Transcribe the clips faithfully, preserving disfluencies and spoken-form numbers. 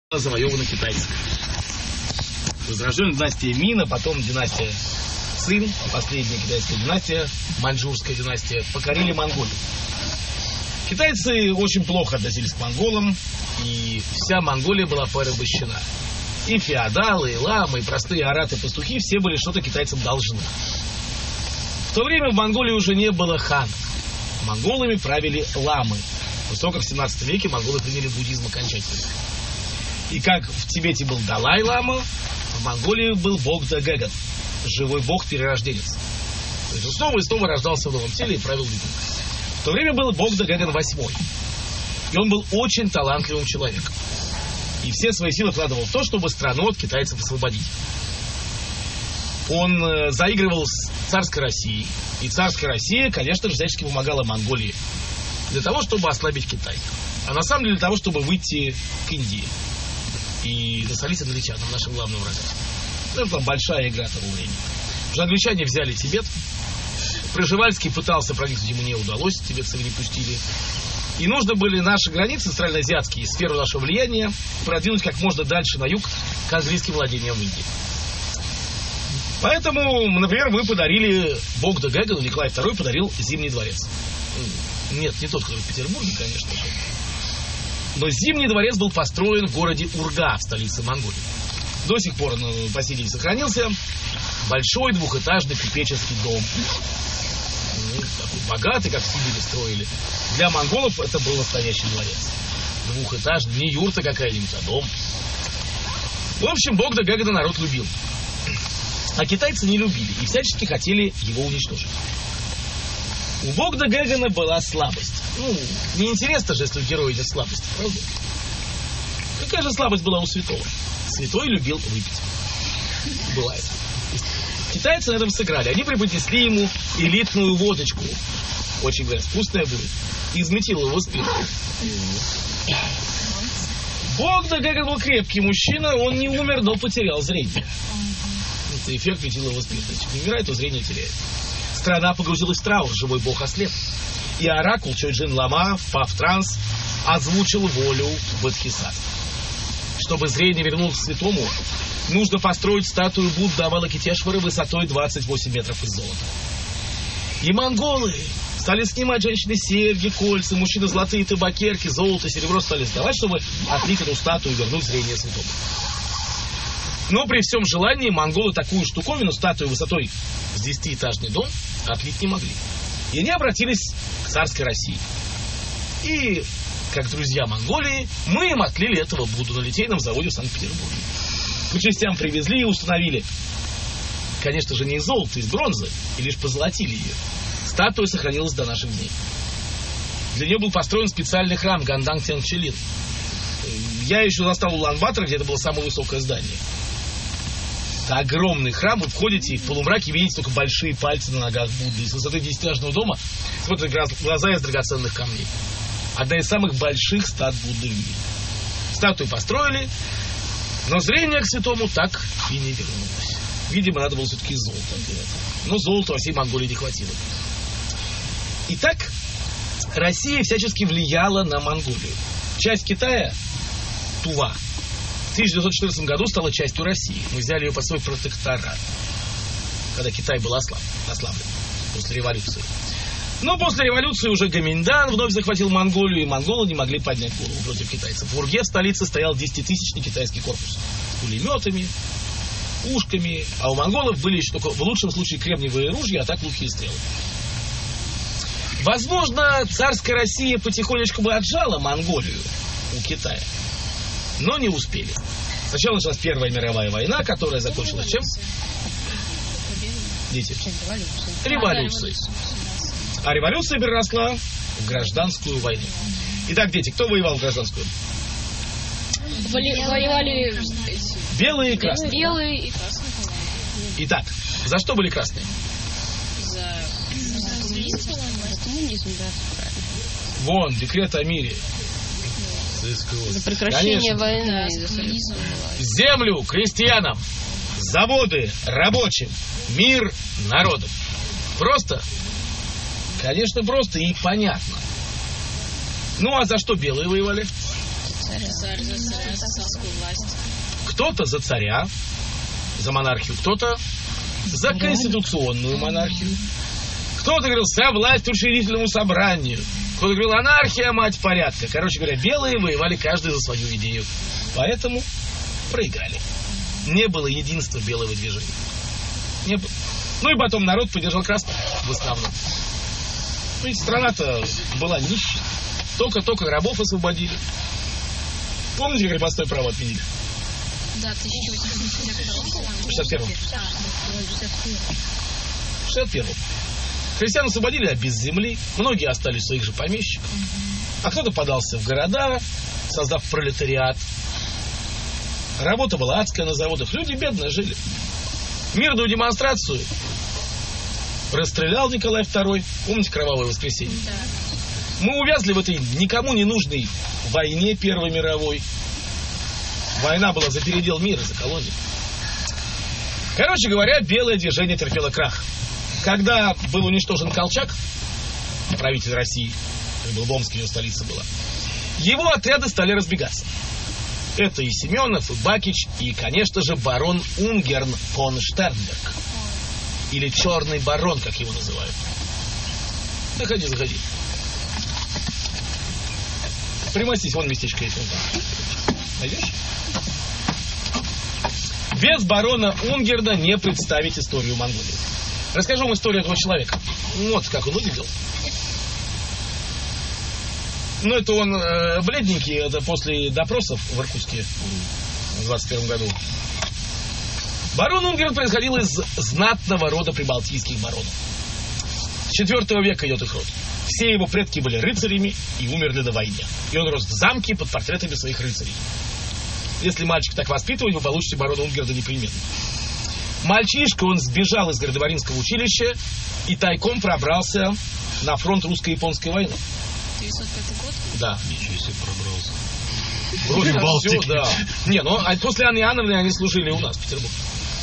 завоевана китайцами. Возрожденная династия Мина, потом династия Цин, последняя китайская династия, маньчжурская династия, покорили Монголию. Китайцы очень плохо относились к монголам, и вся Монголия была порабощена. И феодалы, и ламы, и простые араты-пастухи, все были что-то китайцам должны. В то время в Монголии уже не было ханов. Монголами правили ламы. После того, как в семнадцатом веке монголы приняли буддизм окончательно. И как в Тибете был Далай-лама, в Монголии был Богда-Гэган, живой бог-перерожденец. То есть он снова и снова рождался в новом теле и правил людьми. В то время был Богда-Гэган восьмой. И он был очень талантливым человеком. И все свои силы вкладывал в то, чтобы страну от китайцев освободить. Он э, заигрывал с царской Россией. И царская Россия, конечно же, всячески помогала Монголии для того, чтобы ослабить Китай. А на самом деле для того, чтобы выйти к Индии и насолить англичанам, нашим главным врагам. Это была большая игра того времени. Уже англичане взяли Тибет. Пржевальский пытался проникнуть, ему не удалось, тибетцы не пустили. И нужно были наши границы, центральноазиатские, сферу нашего влияния, продвинуть как можно дальше на юг к английским владениям в Индии. Поэтому, например, мы подарили Богда-Гэгану, Николай второй подарил Зимний дворец. Нет, не тот, который в Петербурге, конечно же. Но Зимний дворец был построен в городе Урга, в столице Монголии. До сих пор он по сей день сохранился. Большой двухэтажный купеческий дом. Ну, такой богатый, как в Сибири строили. Для монголов это был настоящий дворец. Двухэтажный, не юрта какая-нибудь, а дом. В общем, Богда-Гэгана народ любил. А китайцы не любили и всячески хотели его уничтожить. У Богда-Гэгана была слабость. Ну, неинтересно же, если у героя нет слабости, правда? Какая же слабость была у святого? Святой любил выпить. Бывает. Китайцы на этом сыграли. Они преподнесли ему элитную водочку. Очень, говорят, вкусная будет. Из метилового спирта. Богда-Гэган был крепкий мужчина, он не умер, но потерял зрение. Это эффект метилового спирта. Если не умирает, то зрение теряет. Страна погрузилась в траур, живой бог ослеп. И оракул Чойджин Лама, впав в транс, озвучил волю Бодхисаттвы. Чтобы зрение вернулось к святому, нужно построить статую Будды Авалокитешвары высотой двадцать восемь метров из золота. И монголы стали снимать женщины серьги, кольца, мужчины золотые табакерки, золото, серебро стали сдавать, чтобы отлить эту статую и вернуть зрение святому. Но при всем желании монголы такую штуковину, статую высотой с десятиэтажный дом, отлить не могли. И они обратились к царской России. И, как друзья Монголии, мы им отлили этого Будду на литейном заводе в Санкт-Петербурге. По частям привезли и установили. Конечно же, не из золота, из бронзы, и лишь позолотили ее. Статуя сохранилась до наших дней. Для нее был построен специальный храм Ганданг Тянчелин. Я еще застал Улан-Батора, где это было самое высокое здание. Это огромный храм, вы входите и в полумраке видите только большие пальцы на ногах Будды. И с высоты десятиэтажного дома смотрят глаза из драгоценных камней. Одна из самых больших стат Будды в мире. Статую построили, но зрение к святому так и не вернулось. Видимо, надо было все-таки золото. Но золота во всей Монголии не хватило. Итак, Россия всячески влияла на Монголию. Часть Китая, Тува, в тысяча девятьсот четырнадцатом году стала частью России. Мы взяли ее под свой протекторат, когда Китай был ослаб, ослаблен после революции. Но после революции уже Гоминьдан вновь захватил Монголию, и монголы не могли поднять голову против китайцев. В Урге, в столице, стоял десятитысячный китайский корпус с пулеметами, пушками, а у монголов были еще только в лучшем случае кремниевые ружья, а так луки и стрелы. Возможно, царская Россия потихонечку бы отжала Монголию у Китая, но не успели. Сначала началась Первая мировая война, которая закончилась чем? Дети. Революцией. А революция переросла в гражданскую войну. Итак, дети, кто воевал в гражданскую? Воевали белые и красные. Белые и красные. Итак, за что были красные? За коммунизм, да. Вон, декрет о мире. За прекращение войны. Землю крестьянам, заводы рабочим, мир народам. Просто? Конечно, просто и понятно. Ну, а за что белые воевали? Царь за царя, за царскую власть. Кто-то за царя, за монархию, кто-то за конституционную монархию. Кто-то говорил, вся власть учредительному собранию. Кто-то говорил, анархия, мать порядка. Короче говоря, белые воевали каждый за свою идею. Поэтому проиграли. Не было единства белого движения. Не было. Ну и потом народ поддержал красных в основном. Ну ведь страна-то была нищей. Только-только рабов освободили. Помните, как крепостное право отменили? Да, тысяча восемьсот шестьдесят первом. В шестьдесят первом. Крестьян освободили, а без земли. Многие остались своих же помещиков. А кто-то подался в города, создав пролетариат. Работа была адская на заводах. Люди бедно жили. Мирную демонстрацию расстрелял Николай второй. Помните кровавое воскресенье? Да. Мы увязли в этой никому не нужной войне Первой мировой. Война была за передел мира, за колонию. Короче говоря, белое движение терпело крах. Когда был уничтожен Колчак, правитель России, который был в Омске, его столица была, его отряды стали разбегаться. Это и Семенов, и Бакич, и, конечно же, барон Унгерн фон Штернберг. Или черный барон, как его называют. Заходи, заходи. Примостись, вон местечко есть. Вон там. Найдешь? Без барона Унгерна не представить историю Монголии. Расскажу вам историю этого человека. Вот как он выглядел. Ну, это он э, бледненький, это после допросов в Иркутске в двадцать первом году. Барон Унгерн происходил из знатного рода прибалтийских баронов. С четвёртого века идет их род. Все его предки были рыцарями и умерли на войне. И он рос в замке под портретами своих рыцарей. Если мальчика так воспитывать, вы получите барона Унгерна непременно. Мальчишка, он сбежал из Гардемаринского училища и тайком пробрался на фронт русско-японской войны. девятьсот пятый год? Да. Ничего себе пробрался. Вроде все, да. Не, ну а после Анны Иоанновны они служили у нас в Петербурге.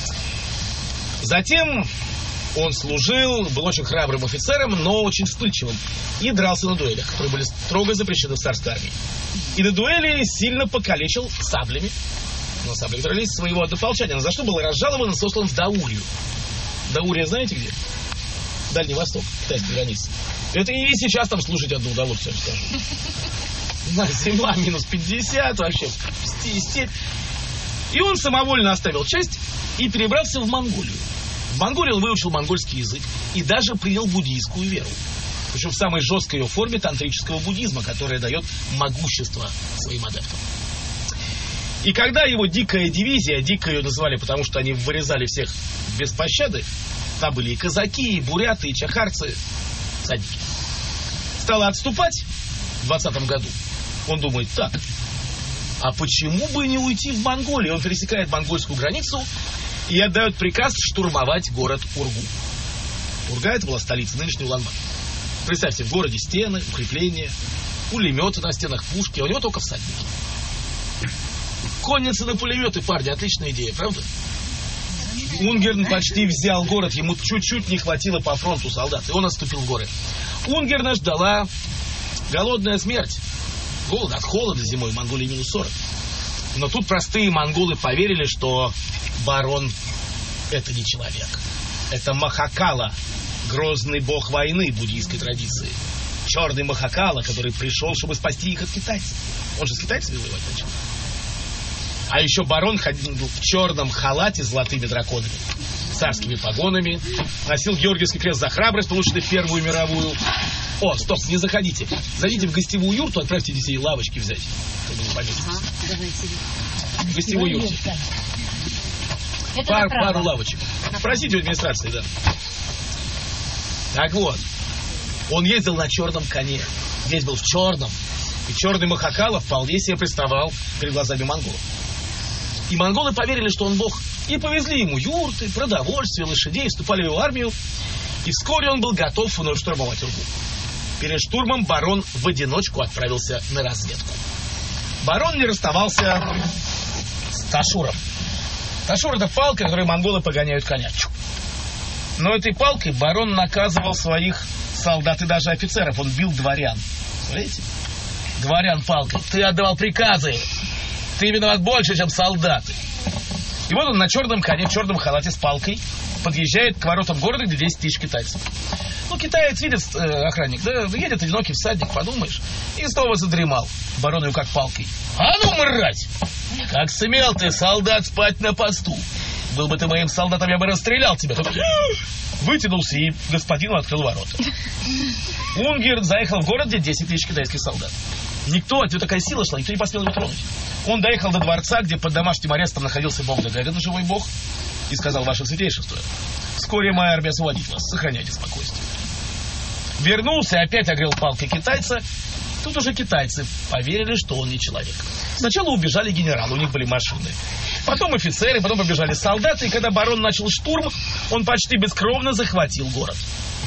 Затем он служил, был очень храбрым офицером, но очень вспыльчивым. И дрался на дуэлях, которые были строго запрещены в царской армии. И на дуэли сильно покалечил саблями. Но сабли дрались своего однополчанина, за что был разжалован и сослан в Даурию. Даурия знаете где? Дальний Восток, китайская граница. Это и сейчас там служить одно удовольствие, я скажу. Земля минус пятьдесят, вообще степь. И он самовольно оставил часть и перебрался в Монголию. В Монголии он выучил монгольский язык и даже принял буддийскую веру. Причем в самой жесткой ее форме тантрического буддизма, которая дает могущество своим адептам. И когда его дикая дивизия, дико ее называли, потому что они вырезали всех без пощады, там были и казаки, и буряты, и чахарцы, садники, стала отступать в двадцатом году, он думает, так, а почему бы не уйти в Монголию? Он пересекает монгольскую границу и отдает приказ штурмовать город Ургу. Урга — это была столица, нынешний Улан-Батор. Представьте, в городе стены, укрепления, пулеметы на стенах, пушки, а у него только всадники. Конница на пулеметы, парни, отличная идея, правда? Унгерн почти взял город, ему чуть-чуть не хватило по фронту солдат, и он отступил в горы. Унгерна ждала голодная смерть. Голод от холода зимой в Монголии минус сорок. Но тут простые монголы поверили, что барон — это не человек. Это Махакала, грозный бог войны буддийской традиции. Черный Махакала, который пришел, чтобы спасти их от китайцев. Он же с китайцами воевать начал. А еще барон ходил в черном халате с золотыми драконами, царскими погонами, носил Георгиевский крест за храбрость, полученный в Первую мировую. О, стоп, не заходите. Зайдите в гостевую юрту, отправьте детей лавочки взять, чтобы не поместиться. В гостевую юрту. Пар, пару лавочек. Спросите у администрации, да. Так вот, он ездил на черном коне, весь был в черном. И черный Махакала вполне себе представал перед глазами монголов. И монголы поверили, что он бог. И повезли ему юрты, продовольствие, лошадей, вступали в его армию. И вскоре он был готов вновь штурмовать Ургу. Перед штурмом барон в одиночку отправился на разведку. Барон не расставался с ташуром. Ташур — это палка, которой монголы погоняют коня. Но этой палкой барон наказывал своих солдат и даже офицеров. Он бил дворян. Смотрите? дворян палкой. Ты отдавал приказы. Ты виноват больше, чем солдаты. И вот он на черном коне, в черном халате с палкой подъезжает к воротам города, где десять тысяч китайцев. Ну, китаец видит, э, охранник, да, едет одинокий всадник, подумаешь, и снова задремал, барон его как палкой. А ну, мразь! Как смел ты, солдат, спать на посту? Был бы ты моим солдатом, я бы расстрелял тебя. Тут вытянулся и господину открыл ворота. Унгерн заехал в город, где десять тысяч китайских солдат. Никто, от него такая сила шла, никто не посмел его тронуть. Он доехал до дворца, где под домашним арестом находился бог да Гагану, живой бог, и сказал: ваше святейшество, вскоре моя армия освободит вас, сохраняйте спокойствие. Вернулся, опять огрел палкой китайца. Тут уже китайцы поверили, что он не человек. Сначала убежали генералы, у них были машины. Потом офицеры, потом побежали солдаты, и когда барон начал штурм, он почти бескровно захватил город.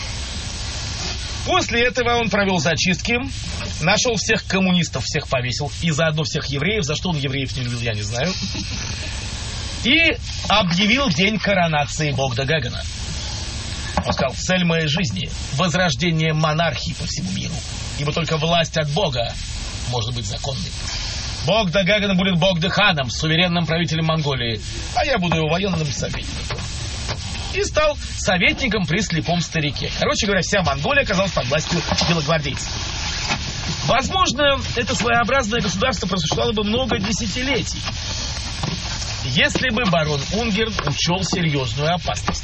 После этого он провел зачистки, нашел всех коммунистов, всех повесил, и заодно всех евреев, за что он евреев не любил, я не знаю, и объявил день коронации бога Гагана. Он сказал: цель моей жизни – возрождение монархии по всему миру, ибо только власть от Бога может быть законной. Бог да Гаган будет бог Ханом, суверенным правителем Монголии, а я буду его военным советником. И стал советником при слепом старике. Короче говоря, вся Монголия оказалась под властью белогвардейцев. Возможно, это своеобразное государство просуществовало бы много десятилетий, если бы барон Унгерн учел серьезную опасность.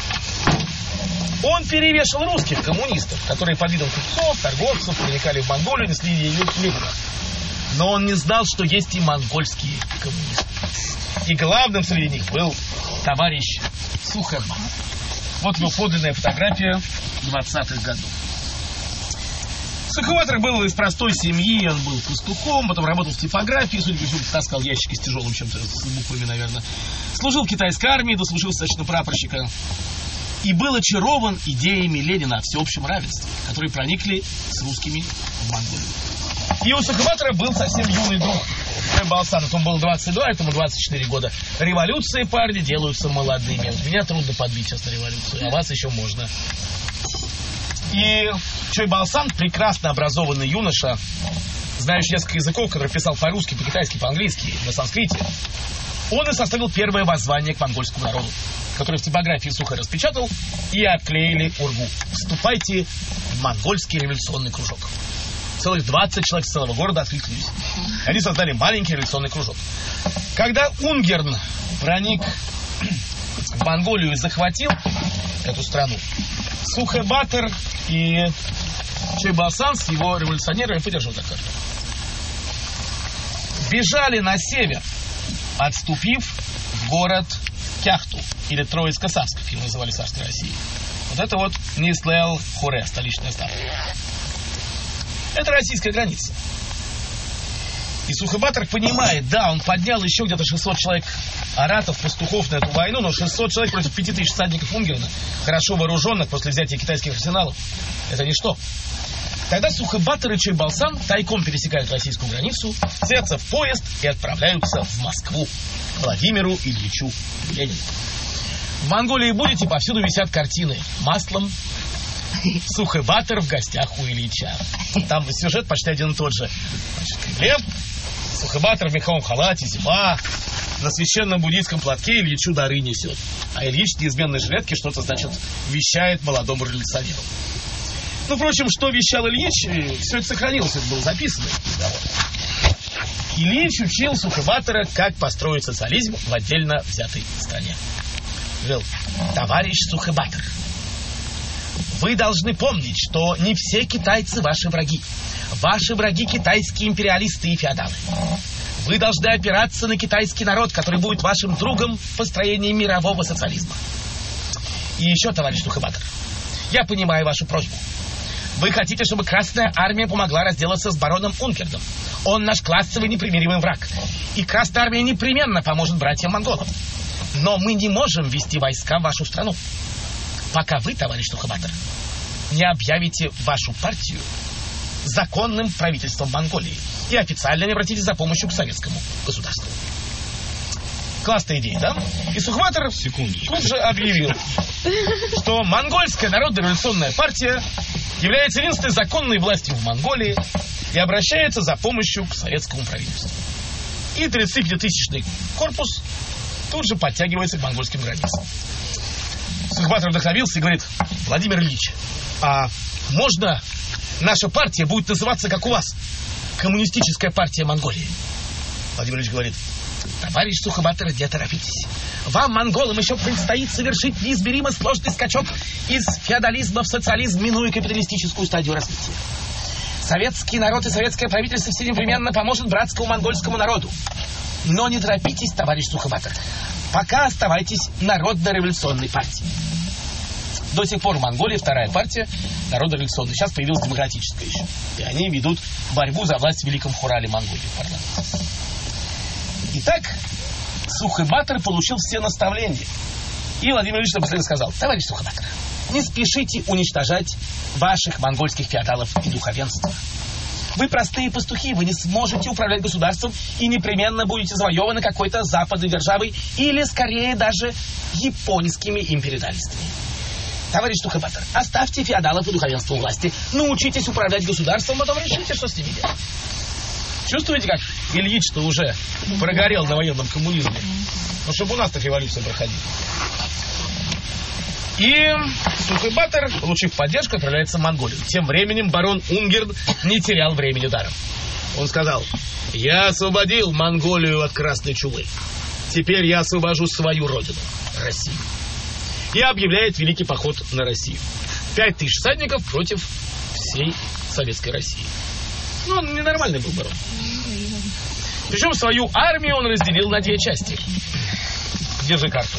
Он перевешал русских коммунистов, которые под видом купцов, торговцев проникали в Монголию, несли ее Ленина. Но он не знал, что есть и монгольские коммунисты. И главным среди них был товарищ Сухебатор. Вот его подлинная фотография двадцатых годов. Сухебатор был из простой семьи, он был пастухом, потом работал в типографии, судя по всему, таскал ящики с тяжелым чем-то, с буквами, наверное. Служил в китайской армии, дослужился достаточно прапорщика. И был очарован идеями Ленина о всеобщем равенстве, которые проникли с русскими в Монголию. И у Сухебатора был совсем юный друг, Балсан. Ему было двадцать два, этому двадцать четыре года. Революции, парни, делаются молодыми. Вот меня трудно подбить сейчас на революцию, а вас еще можно. И Чой Балсан, прекрасно образованный юноша, знающий несколько языков, который писал по-русски, по-китайски, по-английски, на санскрите, он и составил первое воззвание к монгольскому народу, который в типографии сухо распечатал и обклеили ургу. Вступайте в монгольский революционный кружок. Целых двадцать человек с целого города откликнулись. Они создали маленький революционный кружок. Когда Унгерн проник в Монголию и захватил эту страну, Сухебатор и Чой Балсан с его революционерами, подержу за карту, бежали на север, отступив в город Кяхту, или Троицко-Савск, как его называли в царской России. Вот это вот Нислел-Хуре, столичная ставка. Это российская граница. И Сухебатор понимает, да, он поднял еще где-то шестьсот человек аратов, пастухов на эту войну, но шестьсот человек против пяти тысяч всадников Унгерна, хорошо вооруженных после взятия китайских арсеналов, это ничто. Тогда Сухебатор и Чой Балсан тайком пересекают российскую границу, садятся в поезд и отправляются в Москву к Владимиру Ильичу Ленину. В Монголии будете, повсюду висят картины маслом. Сухебатор в гостях у Ильича. Там сюжет почти один и тот же. Значит, в Кремле Сухебатор в меховом халате, зима, на священном буддийском платке Ильичу дары несет. А Ильич в неизменной жилетке что-то, значит, вещает молодому революционеру. Ну, впрочем, что вещал Ильич, все это сохранилось, это было записано. Ильич учил Сухебатора, как построить социализм в отдельно взятой стране. Говорил: товарищ Сухебатор, вы должны помнить, что не все китайцы ваши враги. Ваши враги китайские империалисты и феодалы. Вы должны опираться на китайский народ, который будет вашим другом в построении мирового социализма. И еще, товарищ Сухебатор, я понимаю вашу просьбу. Вы хотите, чтобы Красная Армия помогла разделаться с бароном Унгерном. Он наш классовый непримиримый враг. И Красная Армия непременно поможет братьям-монголам. Но мы не можем ввести войска в вашу страну, пока вы, товарищ Сухебатор, не объявите вашу партию законным правительством Монголии и официально не обратитесь за помощью к советскому государству. Классная идея, да? И Сухебатор тут же объявил, что Монгольская народно-революционная партия является единственной законной властью в Монголии, и обращается за помощью к советскому правительству. И тридцатипятитысячный корпус тут же подтягивается к монгольским границам. Сухобатор вдохновился и говорит: Владимир Ильич, а можно наша партия будет называться, как у вас, Коммунистическая партия Монголии? Владимир Ильич говорит: товарищ Сухобатор, не торопитесь. Вам, монголам, еще предстоит совершить неизмеримо сложный скачок из феодализма в социализм, минуя капиталистическую стадию развития. Советский народ и советское правительство все непременно поможет братскому монгольскому народу. Но не торопитесь, товарищ Сухобатор. Пока оставайтесь Народно-революционной партией. До сих пор в Монголии вторая партия Народно-революционная. Сейчас появилась демократическая еще. И они ведут борьбу за власть в Великом Хурале Монголии. Итак, Сухобатор получил все наставления. И Владимир Ильич напоследок сказал: товарищ Сухобатор, не спешите уничтожать ваших монгольских феодалов и духовенства. Вы простые пастухи, вы не сможете управлять государством и непременно будете завоеваны какой-то западной державой или, скорее, даже японскими империалистами. Товарищ Сухобатор, оставьте феодалов и духовенство у власти, научитесь управлять государством, потом решите, что с ними делать. Чувствуете, как Ильич-то уже прогорел на военном коммунизме? Ну, чтобы у нас так революция проходила. И Сухобатор, получив поддержку, отправляется в Монголию. Тем временем барон Унгерн не терял времени даром. Он сказал: я освободил Монголию от Красной Чумы. Теперь я освобожу свою родину, Россию. И объявляет великий поход на Россию. Пять тысяч всадников против всей советской России. Ну, он ненормальный был барон. Причем свою армию он разделил на две части. Держи карту.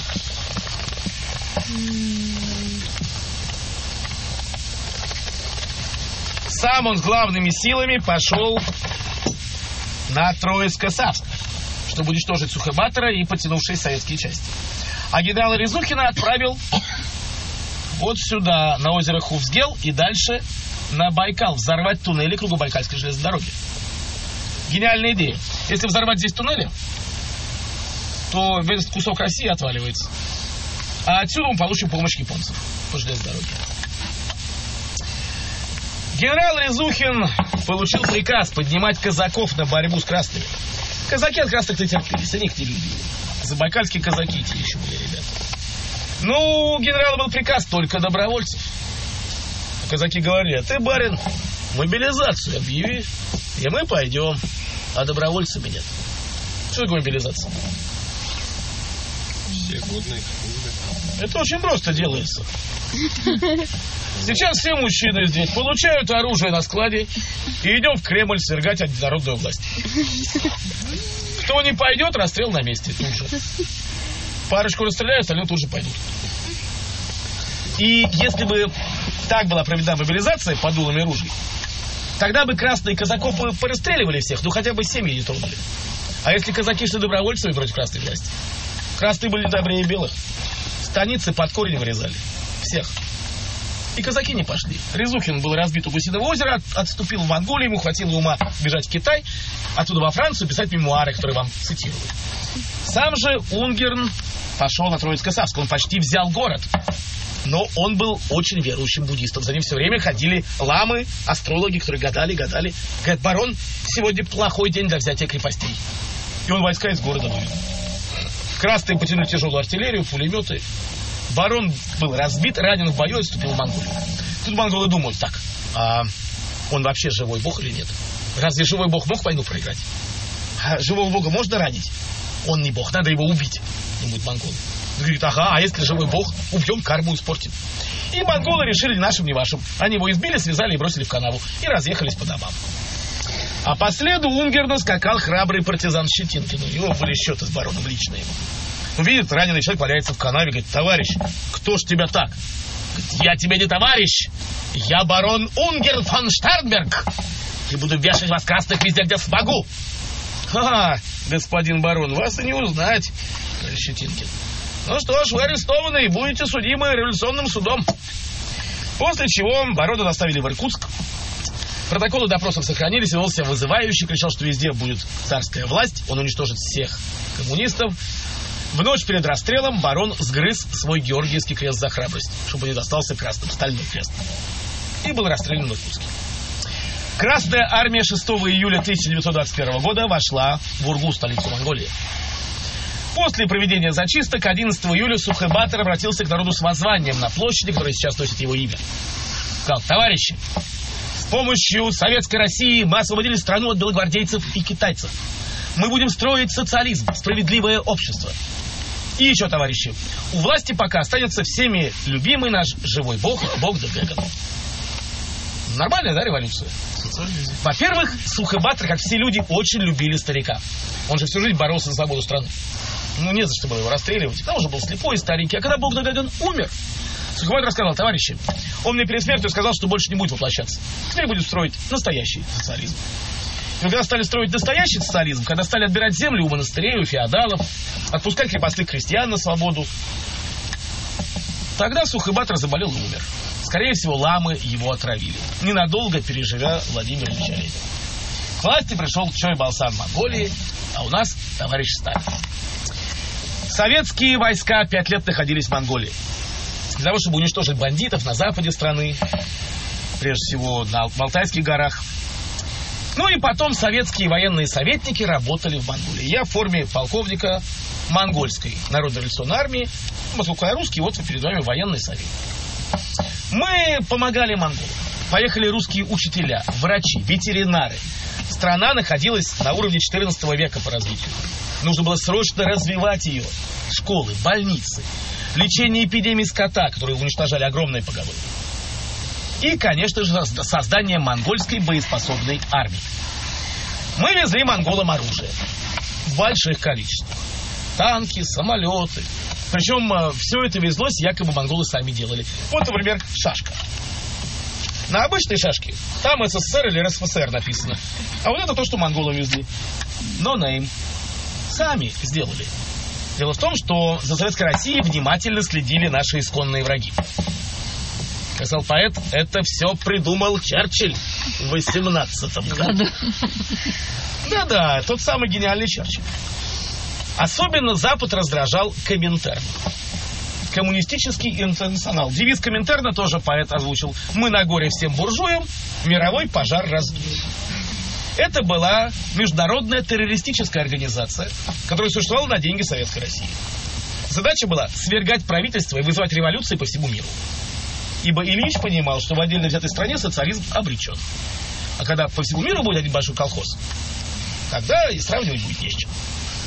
Сам он с главными силами пошел на Троицко-Савск, чтобы уничтожить Сухобатора и потянувшие советские части. А генерала Резухина отправил вот сюда, на озеро Хувсгел, и дальше на Байкал, взорвать туннели Кругобайкальской железной дороги. Гениальная идея. Если взорвать здесь туннели, то весь кусок России отваливается. А отсюда мы получим помощь японцев по железной дороге. Генерал Резухин получил приказ поднимать казаков на борьбу с красными. Казаки от красных-то терпелись, они их не любили. Забайкальские казаки те еще были, ребята. Ну, у генерала был приказ только добровольцев. А казаки говорили: ты, барин, мобилизацию объяви, и мы пойдем. А добровольцами нет. Что такое мобилизация? Это очень просто делается. Сейчас все мужчины здесь получают оружие на складе и идем в Кремль свергать антинародную власть. Кто не пойдет, расстрел на месте тут же. Парочку расстреляют, остальные тут же пойдут. И если бы так была проведена мобилизация под дулами ружей, тогда бы красные казаков порастреливали всех, ну хотя бы семьи не тронули. А если казаки шли добровольцами против красной власти? Красные были добрее белых. Станицы под корень вырезали. Всех. И казаки не пошли. Резухин был разбит у Гусиного озера, отступил в Монголию, ему хватило ума бежать в Китай, оттуда во Францию писать мемуары, которые вам цитирую. Сам же Унгерн пошел на Троицко-Савск, он почти взял город. Но он был очень верующим буддистом. За ним все время ходили ламы, астрологи, которые гадали, гадали. Говорят: барон, сегодня плохой день для взятия крепостей. И он войска из города вывел. Красные потянули тяжелую артиллерию, пулеметы. Барон был разбит, ранен в бою и отступил в Монголию. Тут монголы думают: так, а он вообще живой бог или нет? Разве живой бог мог войну проиграть? А живого бога можно ранить? Он не бог, надо его убить, думают монголы. Говорит: ага, а если живой бог, убьем, карму испортим. И монголы решили: нашим, не вашим. Они его избили, связали и бросили в канаву. И разъехались по домам. А по следу Унгерна скакал храбрый партизан Щетинкин. У него были счеты с бароном лично ему. Увидит, раненый человек валяется в канаве, говорит: товарищ, кто ж тебя так? Говорит: я тебе не товарищ, я барон Унгерн фон Штернберг. И буду вешать вас красных везде, где смогу. Ха-ха, господин барон, вас и не узнать, говорит Щетинкин. Ну что ж, вы арестованы и будете судимы революционным судом. После чего барона доставили в Иркутск. Протоколы допросов сохранились, вел себя вызывающе, кричал, что везде будет царская власть, он уничтожит всех коммунистов. В ночь перед расстрелом барон сгрыз свой Георгиевский крест за храбрость, чтобы не достался красным, стальной крест. И был расстрелян в Иркутске. Красная армия шестого июля тысяча девятьсот двадцать первого года вошла в Ургу, столицу Монголии. После проведения зачисток одиннадцатого июля Сухэ-Баттер обратился к народу с воззванием на площади, которая сейчас носит его имя. Сказал: товарищи, с помощью Советской России мы освободили страну от белогвардейцев и китайцев. Мы будем строить социализм, справедливое общество. И еще, товарищи, у власти пока останется всеми любимый наш живой бог, бог Дагэган. Нормальная, да, революция? Во-первых, Сухэ-Баттер, как все люди, очень любили старика. Он же всю жизнь боролся за свободу страны. Ну, не за что было его расстреливать. К тому же был слепой и старенький. А когда бог Дагэган умер, Сухэ-Баттер сказал: товарищи, он мне перед смертью сказал, что больше не будет воплощаться. Теперь будет строить настоящий социализм. И когда стали строить настоящий социализм, когда стали отбирать землю у монастырей, у феодалов, отпускать крепостных крестьян на свободу, тогда Сухэ-Баттер заболел и умер. Скорее всего, ламы его отравили, ненадолго переживя Владимира Ильича Ленина. К власти пришел Чойбалсан Монголии, а у нас товарищ Сталин. Советские войска пять лет находились в Монголии. Для того, чтобы уничтожить бандитов на западе страны, прежде всего на Алтайских горах. Ну и потом советские военные советники работали в Монголии. Я в форме полковника монгольской народно-революционной армии, поскольку я русский, вот перед вами военный советник. Мы помогали монголам. Поехали русские учителя, врачи, ветеринары. Страна находилась на уровне четырнадцатого века по развитию. Нужно было срочно развивать ее. Школы, больницы, лечение эпидемий скота, которые уничтожали огромные поголовье. И, конечно же, создание монгольской боеспособной армии. Мы везли монголам оружие в больших количествах. Танки, самолеты. Причем все это везлось, якобы монголы сами делали. Вот, например, шашка. На обычной шашке там СССР или РСФСР написано. А вот это то, что монголы везли. Но name. Сами сделали. Дело в том, что за Советской Россией внимательно следили наши исконные враги. Как сказал поэт, это все придумал Черчилль в восемнадцатом году. Да-да, тот самый гениальный Черчилль. Особенно Запад раздражал Коминтерн. Коммунистический интернационал. Девиз Коминтерна тоже поэт озвучил. Мы на горе всем буржуям, мировой пожар раздуем. Это была международная террористическая организация, которая существовала на деньги Советской России. Задача была свергать правительство и вызывать революции по всему миру. Ибо Ильич понимал, что в отдельно взятой стране социализм обречен. А когда по всему миру будет один большой колхоз, тогда и сравнивать будет не с чем.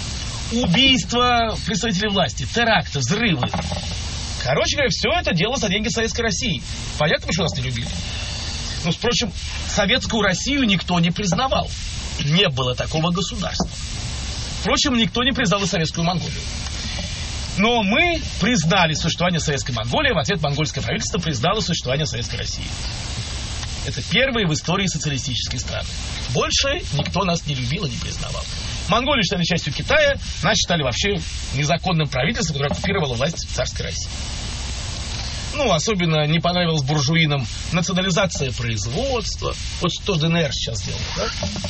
Убийства представителей власти, теракты, взрывы. Короче говоря, все это дело за деньги Советской России. Понятно, почему нас не любили? Ну, впрочем, Советскую Россию никто не признавал. Не было такого государства. Впрочем, никто не признал и Советскую Монголию. Но мы признали существование Советской Монголии, в ответ монгольское правительство признало существование Советской России. Это первые в истории социалистические страны. Больше никто нас не любил и не признавал. Монголию считали частью Китая, нас считали вообще незаконным правительством, которое оккупировало власть в царской России. Ну, особенно не понравилась буржуинам национализация производства. Вот что ДНР сейчас делает, да?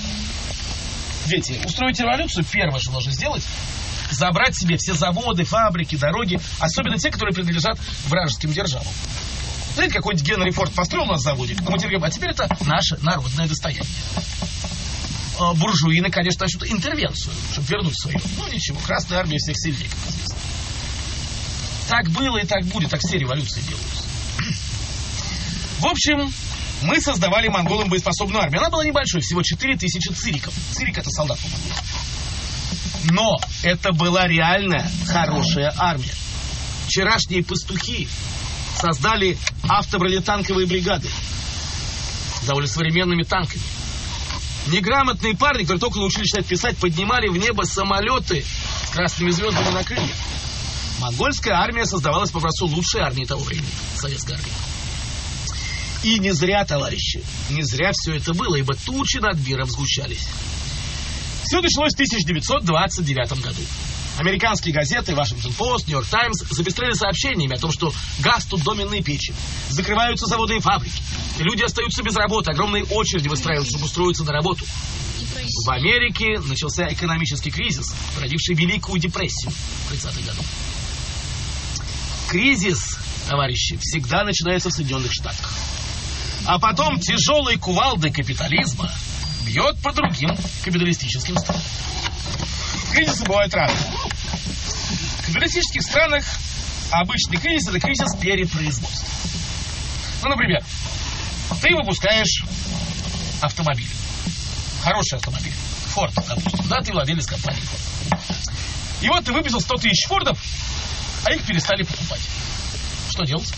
Дети, устроить революцию, первое, что нужно сделать, забрать себе все заводы, фабрики, дороги, особенно те, которые принадлежат вражеским державам. Знаете, какой-нибудь Генри Форд построил у нас заводик, а мы теперь говорим, а теперь это наше народное достояние. А буржуины, конечно, начнут интервенцию, чтобы вернуть свое. Ну ничего, Красная Армия всех сильнее, как известно. Так было и так будет, так все революции делаются. В общем, мы создавали монголам боеспособную армию. Она была небольшой, всего четыре тысячи цириков. Цирик — это солдат по-монгольски. Но это была реальная хорошая армия. Вчерашние пастухи создали автобронетанковые бригады с довольно современными танками. Неграмотные парни, которые только научились читать, писать, поднимали в небо самолеты с красными звездами на крыльях. Монгольская армия создавалась по образцу лучшей армии того времени, советской армии. И не зря, товарищи, не зря все это было, ибо тучи над миром сгущались. Все началось в тысяча девятьсот двадцать девятом году. Американские газеты «Вашингтон Пост», «Нью-Йорк Таймс» запестрели сообщениями о том, что гаснут доменные печи, закрываются заводы и фабрики, люди остаются без работы, огромные очереди выстраиваются, чтобы устроиться на работу. В Америке начался экономический кризис, породивший Великую депрессию в тридцатых годах. Кризис, товарищи, всегда начинается в Соединенных Штатах. А потом тяжелой кувалдой капитализма бьет по другим капиталистическим странам. Кризисы бывают разные. В капиталистических странах обычный кризис – это кризис перепроизводства. Ну, например, ты выпускаешь автомобиль. Хороший автомобиль. Форд, допустим. Да, ты владелец компании Форд. И вот ты выпустил сто тысяч Фордов, а их перестали покупать. Что делать?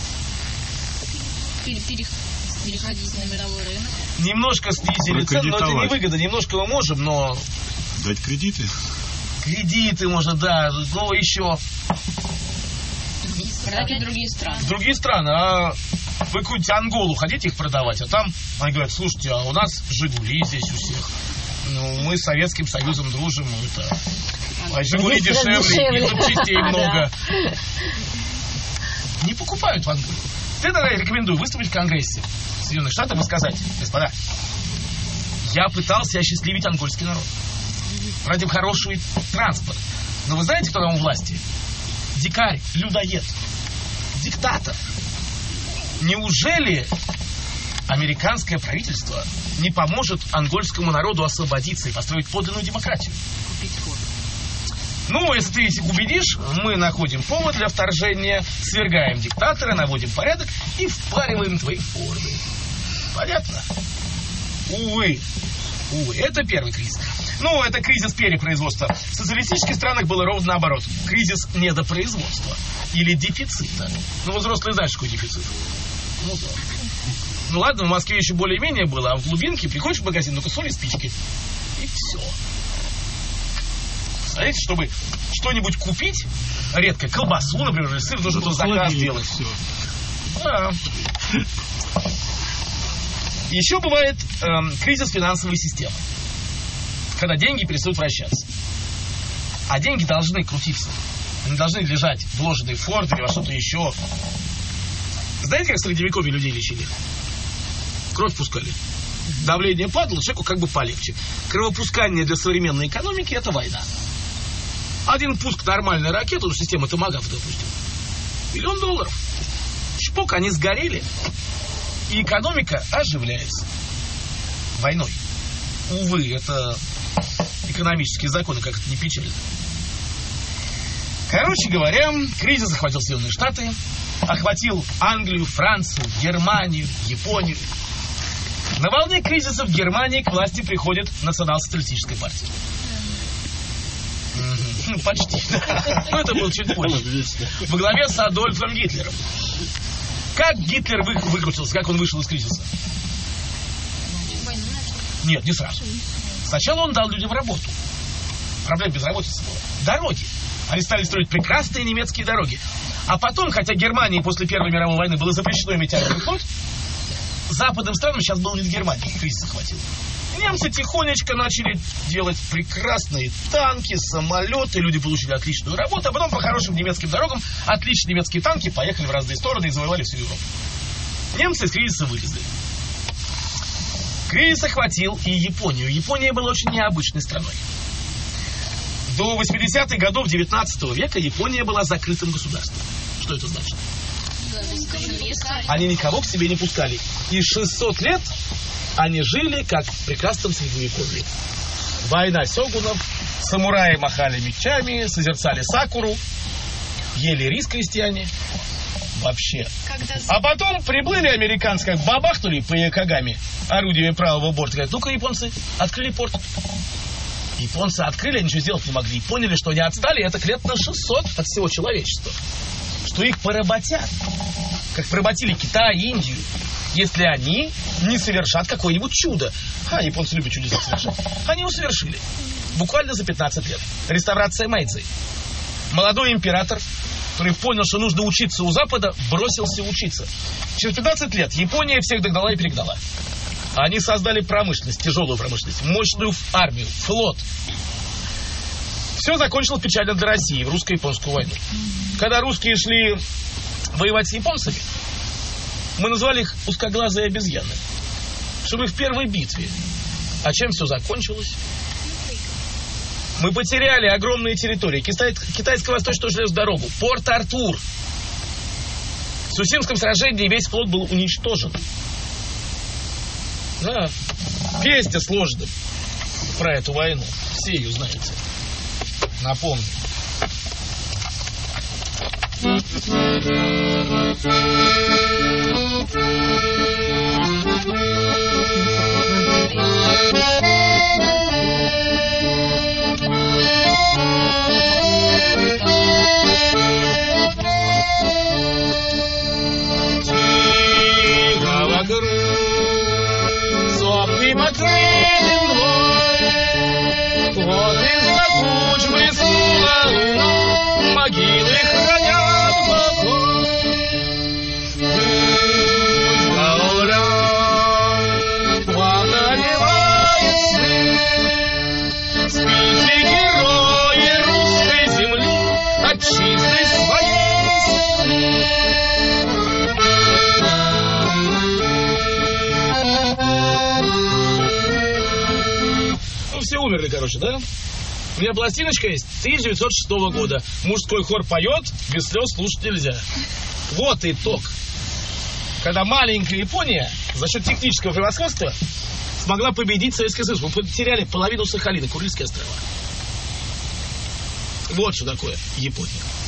Переходить на мировой рынок. Немножко снизили цену, но это невыгодно. Немножко мы можем, но... Дать кредиты? Кредиты, может, да. Но еще... Продать в другие страны. В другие страны. А вы какую-нибудь Анголу хотите их продавать? А там они говорят, слушайте, а у нас Жигули здесь у всех. Ну, мы с Советским Союзом дружим. Это... А Жигули дешевле, и запчастей много. Не покупают в Анголе. Ты тогда рекомендую выступить в Конгрессе Соединенных Штатов и сказать: господа, я пытался осчастливить ангольский народ. Ради хороший транспорт. Но вы знаете, кто там у власти? Дикарь, людоед, диктатор. Неужели американское правительство не поможет ангольскому народу освободиться и построить подлинную демократию? Ну, если ты их убедишь, мы находим повод для вторжения, свергаем диктатора, наводим порядок и впариваем твои форды. Понятно? Увы. Увы, это первый кризис. Ну, это кризис перепроизводства. В социалистических странах было ровно наоборот. Кризис недопроизводства. Или дефицита. Ну, вы взрослые знаете, что такое дефицит. Ну, да. Ну, ладно, в Москве еще более-менее было, а в глубинке приходишь в магазин, ну-ка, соли, спички. И все. Представляете, чтобы что-нибудь купить, редко колбасу, например, или сыр, нужно тот заказ делать. Все. Да. Еще бывает эм, кризис финансовой системы. Когда деньги перестают вращаться. А деньги должны крутиться. Они должны лежать вложенные в форд или во что-то еще. Знаете, как в средневековье людей лечили? Кровь пускали. Давление падало, человеку как бы полегче. Кровопускание для современной экономики – это война. Один пуск нормальной ракеты, ну, система томагавк, допустим, миллион долларов. Чпок, они сгорели. И экономика оживляется. Войной. Увы, это экономические законы, как это не печально. Короче говоря, кризис охватил Соединенные Штаты, охватил Англию, Францию, Германию, Японию. На волне кризиса в Германии к власти приходит национал-социалистическая партия. Ну, почти. Но это было чуть позже. Во главе с Адольфом Гитлером. Как Гитлер вы, выкрутился, как он вышел из кризиса? Нет, не сразу. Сначала он дал людям работу. Проблема безработицы была. Дороги. Они стали строить прекрасные немецкие дороги. А потом, хотя Германии после Первой мировой войны было запрещено иметь атомный флот, западным странам сейчас было не до Германии, кризис захватил. Немцы тихонечко начали делать прекрасные танки, самолеты, люди получили отличную работу, а потом по хорошим немецким дорогам отличные немецкие танки поехали в разные стороны и завоевали всю Европу. Немцы из кризиса вылезли. Кризис охватил и Японию. Япония была очень необычной страной. До восьмидесятых годов девятнадцатого века Япония была закрытым государством. Что это значит? Они никого к себе не пускали. И шестьсот лет они жили как в прекрасном средневековье. Война сёгунов, самураи махали мечами, созерцали сакуру, ели рис крестьяне. Вообще. Когда... А потом приплыли американцы, как бабахнули по Якогаме орудиями правого борта. Говорят, ну-ка, японцы, открыли порт. Японцы открыли, ничего сделать не могли. И поняли, что они отстали, это лет на шестьсот от всего человечества. Что их поработят. Как поработили Китай, Индию. Если они не совершат какое-нибудь чудо. А, японцы любят чудеса совершать. Они его совершили. Буквально за пятнадцать лет. Реставрация Мэйдзи. Молодой император, который понял, что нужно учиться у Запада, бросился учиться. Через пятнадцать лет Япония всех догнала и перегнала. Они создали промышленность, тяжелую промышленность, мощную армию, флот. Все закончилось печально для России в русско-японскую войну. Когда русские шли воевать с японцами, мы назвали их узкоглазые обезьяны. Чтобы в первой битве. А чем все закончилось? Мы потеряли огромные территории. Китайско-восточную железную дорогу, Порт-Артур. В Сусимском сражении весь флот был уничтожен. Да. Песня сложная про эту войну. Все ее знаете. Напомню. Тихо вокруг, сопки покрыты мглой, вот из-за туч блеснула луна, могилы хранят покой. Гауля, одолевает сны, спите герои русской земли, отчизны своей. Все умерли, короче, да? У меня пластиночка есть тысяча девятьсот шестого года. Мужской хор поет, без слез слушать нельзя. Вот итог. Когда маленькая Япония за счет технического превосходства смогла победить Советский Союз. Мы потеряли половину Сахалина, Курильские острова. Вот что такое Япония.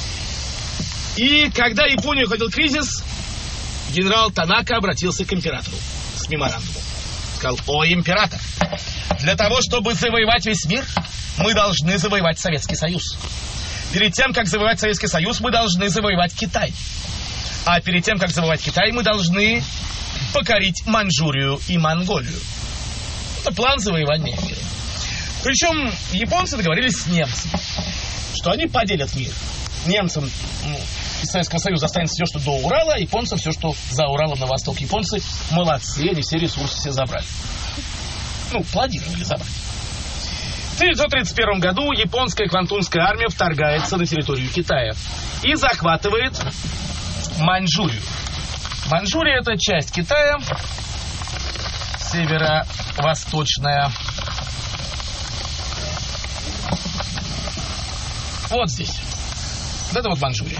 И когда Японию охватил кризис, генерал Танака обратился к императору с меморандумом. Сказал: о, император, для того, чтобы завоевать весь мир, мы должны завоевать Советский Союз. Перед тем, как завоевать Советский Союз, мы должны завоевать Китай. А перед тем, как завоевать Китай, мы должны покорить Маньчжурию и Монголию. Это план завоевания мира. Причем японцы договорились с немцами, что они поделят мир. Немцам ну, из Советского Союза останется все, что до Урала, а японцам все, что за Уралом на восток. Японцы молодцы, они все ресурсы все забрали. Ну, планировали забрать. В тысяча девятьсот тридцать первом году японская Квантунская армия вторгается на территорию Китая и захватывает Маньчжурию. Маньчжурия — это часть Китая, северо-восточная. Вот здесь. Вот это вот Маньчжурия.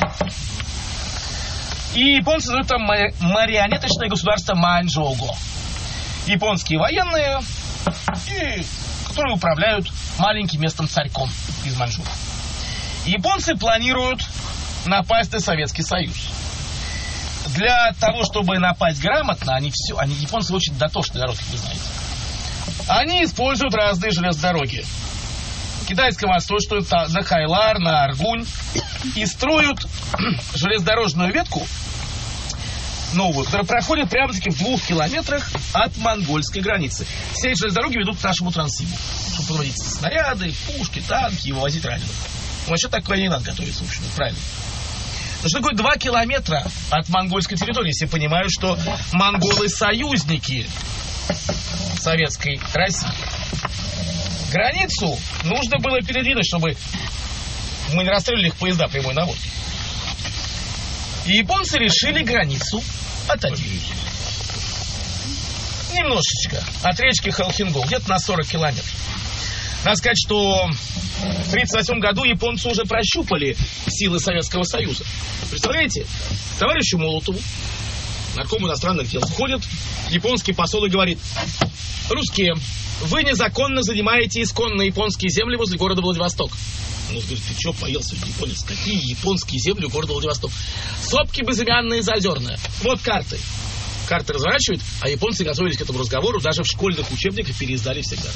И японцы называют там марионеточное государство Маньчжоуго. Японские военные, и, которые управляют маленьким местом царьком из Маньчжурии. Японцы планируют напасть на Советский Союз. Для того, чтобы напасть грамотно, они все, они японцы очень дотошный народ, как вы знаете. Они используют разные железные дороги. Китайско-восточную, на Хайлар, на Аргунь. И строят железнодорожную ветку новую, которая проходит прямо-таки в двух километрах от монгольской границы. Все эти железные дороги ведут к нашему Транссибу, чтобы подводить снаряды, пушки, танки и вывозить раненых. Ну, вообще такое не надо готовиться, в общем, правильно. Но что такое два километра от монгольской территории, если понимают, что монголы союзники советской России? Границу нужно было передвинуть, чтобы мы не расстреляли их поезда прямой наводки. И японцы решили границу отодвинуть. Немножечко. От речки Халхингол, где-то на сорок километров. Надо сказать, что в тридцать восьмом году японцы уже прощупали силы Советского Союза. Представляете? Товарищу Молотову, наркому иностранных дел, входит японский посол и говорит: русские, вы незаконно занимаете исконно японские земли возле города Владивосток. Ну, говорит, ты что, поелся, японец? Какие японские земли города Владивосток? Сопки безымянные, заозерные. Вот карты. Карты разворачивают, а японцы готовились к этому разговору, даже в школьных учебниках переиздали всегда.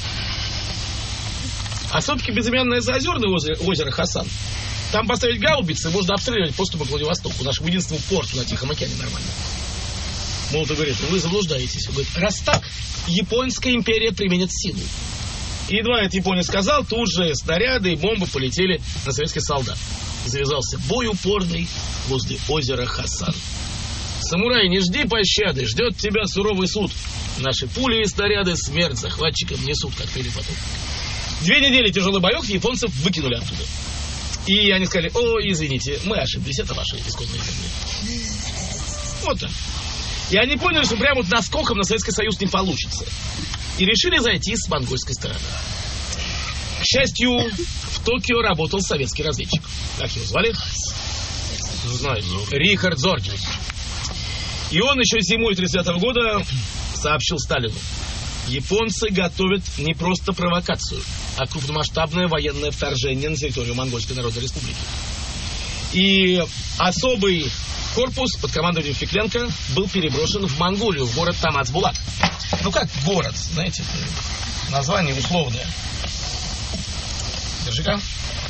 А сопки безымянное заозерное озеро, озеро Хасан, там поставить гаубицы, можно обстреливать поступы к Владивостоку, нашему единственному порту на Тихом океане нормально. Молотов говорит: вы заблуждаетесь. Он говорит: раз так, Японская империя применит силу. И едва этот японец сказал, тут же снаряды и бомбы полетели на советских солдат. Завязался бой упорный возле озера Хасан. Самурай, не жди пощады, ждет тебя суровый суд. Наши пули и снаряды смерть захватчикам несут, как пели потом. Две недели тяжелых боев японцев выкинули оттуда. И они сказали: о, извините, мы ошиблись, это ваши исконные земли. Вот так. И они поняли, что прямо вот наскоком на Советский Союз не получится. И решили зайти с монгольской стороны. К счастью, в Токио работал советский разведчик. Как его звали? Знаете, Рихард Зорге. И он еще зимой тридцать девятого года сообщил Сталину: Японцы готовят не просто провокацию, а крупномасштабное военное вторжение на территорию Монгольской Народной Республики. И особый корпус под командованием Фекленко был переброшен в Монголию, в город Тамацбулак. Ну как город, знаете, название условное. Держи-ка.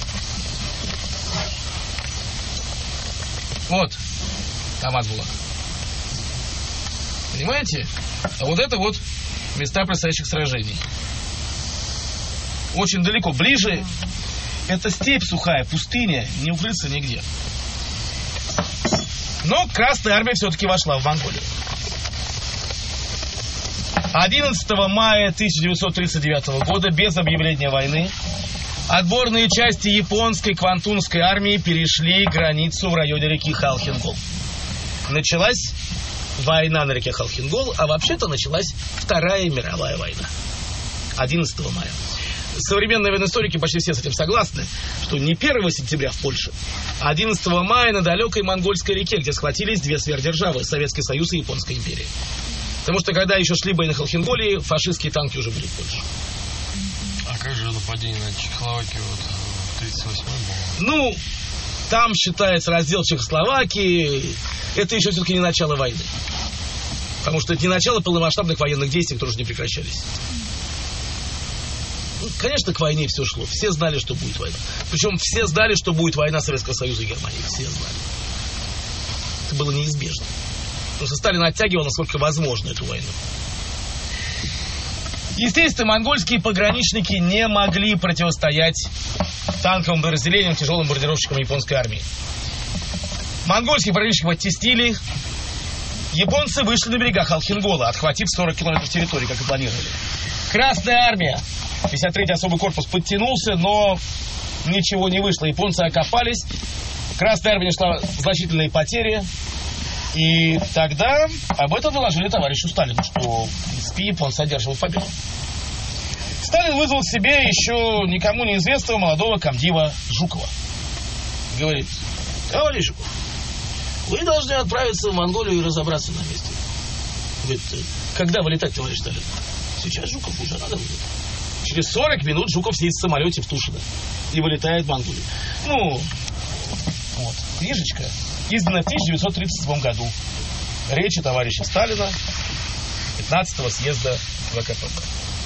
Вот, Тамацбулак. Понимаете? А вот это вот места предстоящих сражений. Очень далеко. Ближе это степь сухая, пустыня, не укрыться нигде. Но Красная Армия все-таки вошла в Монголию. одиннадцатого мая тысяча девятьсот тридцать девятого года, без объявления войны, отборные части японской Квантунской армии перешли границу в районе реки Халхингол. Началась война на реке Халхингол, а вообще-то началась Вторая мировая война. одиннадцатого мая. Современные военноисторики почти все с этим согласны, что не первого сентября в Польше, а одиннадцатого мая на далекой Монгольской реке, где схватились две сверхдержавы, Советский Союз и Японская империя. Потому что когда еще шли бои на Халхинголе, фашистские танки уже были в Польше. А как же нападение на Чехословакию вот в тридцать восьмом было? Ну, там считается раздел Чехословакии. Это еще все-таки не начало войны. Потому что это не начало полномасштабных военных действий, которые уже не прекращались. Ну, конечно, к войне все шло. Все знали, что будет война. Причем все знали, что будет война Советского Союза и Германии. Все знали. Это было неизбежно. Потому что Сталин оттягивал, насколько возможно, эту войну. Естественно, монгольские пограничники не могли противостоять танковым подразделениям, тяжелым бомбардировщикам японской армии. Монгольских пограничников оттеснили. Японцы вышли на берега Халхингола, отхватив сорок километров территории, как и планировали. Красная армия, пятьдесят третий особый корпус, подтянулся, но ничего не вышло. Японцы окопались. Красная армия несла значительные потери. И тогда об этом доложили товарищу Сталину, что, в принципе, японцы одерживают победу. Сталин вызвал себе еще никому неизвестного молодого комдива Жукова. Говорит: товарищ Жуков, вы должны отправиться в Монголию и разобраться на месте. Говорит: когда вылетать, товарищ Сталин? Сейчас, Жуков, уже надо вылетать. Через сорок минут Жуков сидит в самолете в Тушино и вылетает в Монголию. Ну, вот, книжечка, изданная в тысяча девятьсот тридцать седьмом году. Речи товарища Сталина пятнадцатого съезда ВКПБ.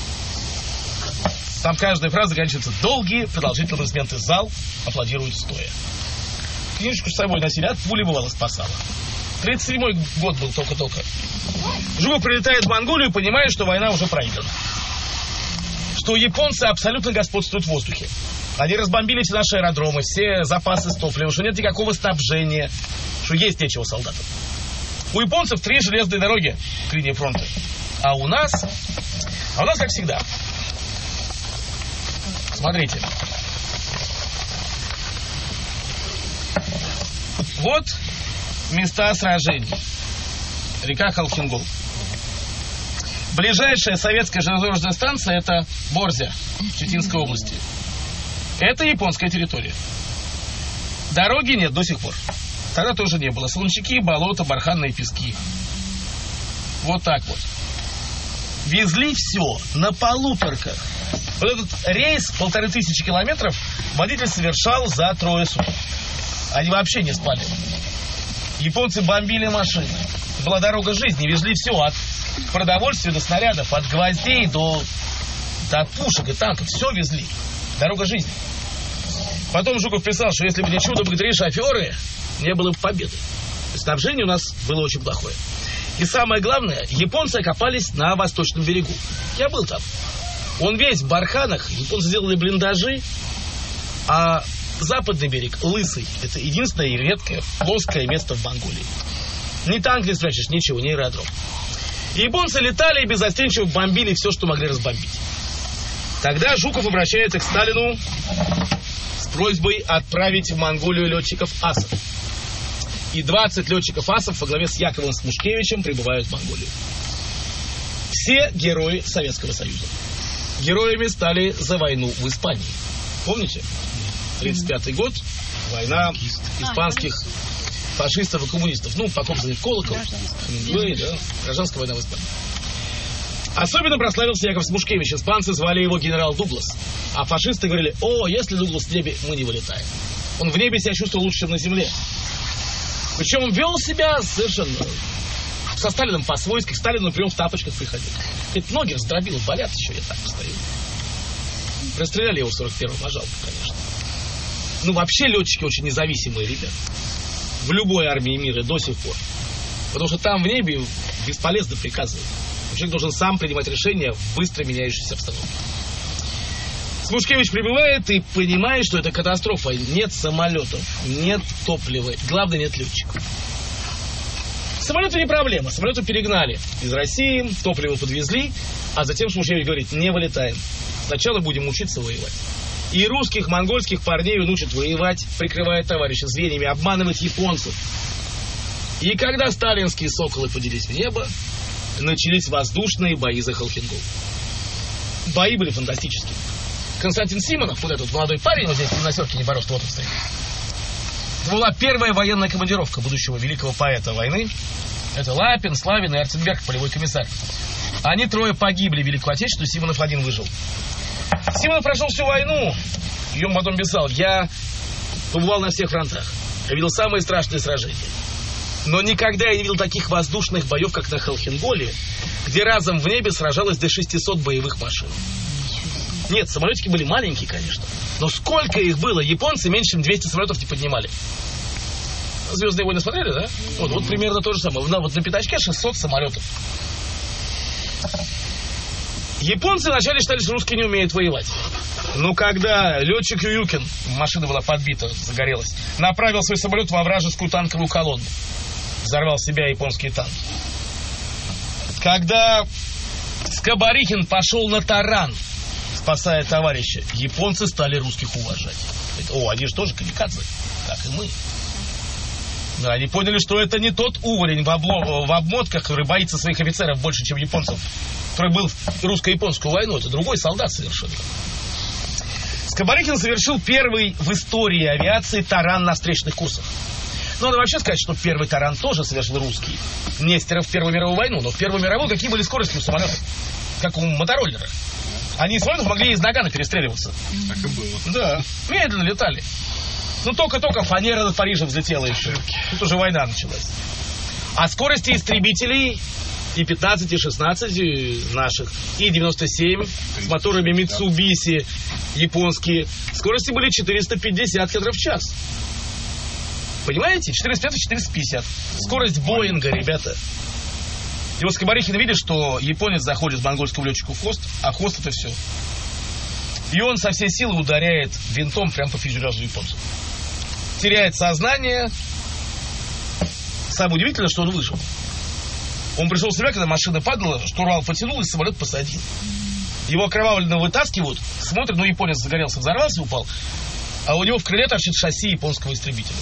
Там каждая фраза заканчивается: долгие продолжительные аплодисменты. Зал аплодирует стоя. Книжечку с собой носили, от пули бывало спасала. тридцать седьмой год был только-только. Жуков прилетает в Монголию, понимая, что война уже проиграна. Что японцы абсолютно господствуют в воздухе. Они разбомбили все наши аэродромы, все запасы с топливом, что нет никакого снабжения, что есть нечего солдатам. У японцев три железные дороги к линии фронта. А у нас... А у нас, как всегда. Смотрите. Вот места сражений. Река Халхингол. Ближайшая советская железнодорожная станция — это Борзя, Читинской области. Это японская территория. Дороги нет до сих пор. Тогда тоже не было. Солончаки, болота, барханные пески. Вот так вот. Везли все на полуторках. Вот этот рейс полторы тысячи километров водитель совершал за трое суток. Они вообще не спали. Японцы бомбили машины. Была дорога жизни. Везли все от продовольствия до снарядов, от гвоздей до, до пушек и танков. Все везли. Дорога жизни. Потом Жуков писал, что если бы не чудо богатыри шоферы, не было бы победы. Снабжение у нас было очень плохое. И самое главное, японцы окопались на восточном берегу. Я был там. Он весь в барханах. Японцы сделали блиндажи. А западный берег лысый. Это единственное и редкое плоское место в Монголии. Ни танк не спрячешь, ничего, ни аэродром. И японцы летали и беззастенчиво бомбили все, что могли разбомбить. Тогда Жуков обращается к Сталину с просьбой отправить в Монголию летчиков асов. И двадцать летчиков асов во главе с Яковом Смушкевичем прибывают в Монголию. Все герои Советского Союза. Героями стали за войну в Испании. Помните? тридцать пятый год. Война испанских фашистов и коммунистов. Ну, покоп за них колокол. Гражданская. Да, гражданская война в Испании. Особенно прославился Яков Смушкевич. Испанцы звали его генерал Дуглас. А фашисты говорили: о, если Дуглас в небе, мы не вылетаем. Он в небе себя чувствовал лучше, чем на земле. Причем он вел себя совершенно... Со Сталином по-свойски. К Сталину, например, в тапочках приходил. Ведь ноги раздробил, болят еще, я так постою. Расстреляли его в сорок первом, а жалко, конечно. Ну, вообще летчики очень независимые ребята. В любой армии мира до сих пор. Потому что там в небе бесполезно приказывать. Человек должен сам принимать решения в быстро меняющейся обстановке. Смушкевич прибывает и понимает, что это катастрофа. Нет самолетов, нет топлива, главное, нет летчиков. Самолеты не проблема. Самолеты перегнали из России, топливо подвезли, а затем Смушкевич говорит: не вылетаем. Сначала будем учиться воевать. И русских, монгольских парней он учит воевать, прикрывая товарища звеньями, обманывать японцев. И когда сталинские соколы поднялись в небо, начались воздушные бои за Холхенгол. Бои были фантастические. Константин Симонов, вот этот молодой парень, вот здесь на серке не борос, вот он стоит. Это была первая военная командировка будущего великого поэта войны. Это Лапин, Славин и Арценберг, полевой комиссар. Они трое погибли в Великую Отечественную, Симонов один выжил. Симонов прошел всю войну. И он потом писал: я побывал на всех фронтах. Я видел самые страшные сражения. Но никогда я не видел таких воздушных боев, как на Холхенголе, где разом в небе сражалось до шестисот боевых машин. Нет, самолетики были маленькие, конечно. Но сколько их было? Японцы меньше, чем двести самолетов не поднимали. «Звездные войны» смотрели, да? Вот, вот примерно то же самое. На, вот на пятачке шестьсот самолетов. Японцы вначале считали, что русские не умеют воевать. Но когда летчик Ююкин, машина была подбита, загорелась, направил свой самолет во вражескую танковую колонну, взорвал себя японские танки. Когда Скоборихин пошел на таран, спасая товарища, японцы стали русских уважать. О, они же тоже камикадзе, как и мы. Да, они поняли, что это не тот уволень в, обло... в обмотках, который боится своих офицеров больше, чем японцев, который был в русско-японскую войну. Это другой солдат совершенно. Скоборихин совершил первый в истории авиации таран на встречных курсах. Ну, надо вообще сказать, что первый таран тоже совершил русский. Нестеров в Первую мировую войну. Но в Первую мировую какие были скорости у самолетов? Как у мотороллера. Они из самолетов могли из нагана перестреливаться. Так и было. Да, медленно летали. Ну, только-только фанера над Парижем взлетела еще. Тут уже война началась. А скорости истребителей и пятнадцать, и шестнадцать наших, и девяносто семь с моторами Mitsubishi японские, скорости были четыреста пятьдесят километров в час. Понимаете? четыреста пятьдесят, четыреста пятьдесят. Скорость Боинга, ребята. И вот Скоборихин видит, что японец заходит монгольскому летчику в хвост, а хвост это все. И он со всей силы ударяет винтом прямо по фюзеляжу японцу. Теряет сознание. Самое удивительное, что он выжил. Он пришел в себя, когда машина падала, штурвал потянул и самолет посадил. Его окровавленно вытаскивают, смотрят, ну японец загорелся, взорвался, упал, а у него в крыле торчит шасси японского истребителя.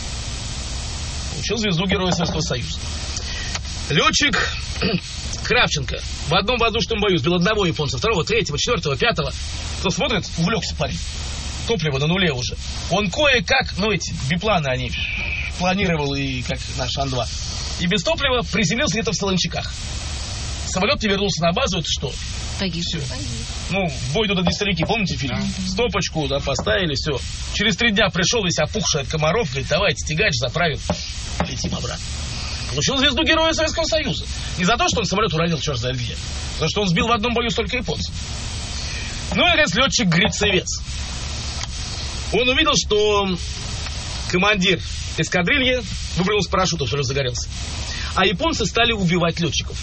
Получил звезду Героя Советского Союза. Летчик Кравченко в одном воздушном бою сбил одного японца, второго, третьего, четвертого, пятого. Кто смотрит, увлекся парень. Топливо на нуле уже. Он кое-как, ну эти бипланы они планировал, и как наш Ан-два. И без топлива приземлился где-то в Солончаках. Самолет не вернулся на базу, это что? Погиб. Все. Ну, в бой идут одни старики, помните фильм? Mm-hmm. Стопочку, да, поставили, все. Через три дня пришел весь опухший от комаров, говорит: давайте, тягач заправим, летим обратно. Получил звезду Героя Советского Союза. Не за то, что он самолет уронил черт знает где, за что он сбил в одном бою столько японцев. Ну и, наконец, летчик Грицевец. Он увидел, что командир эскадрильи выпрыгнул с парашютом, самолет загорелся. А японцы стали убивать летчиков.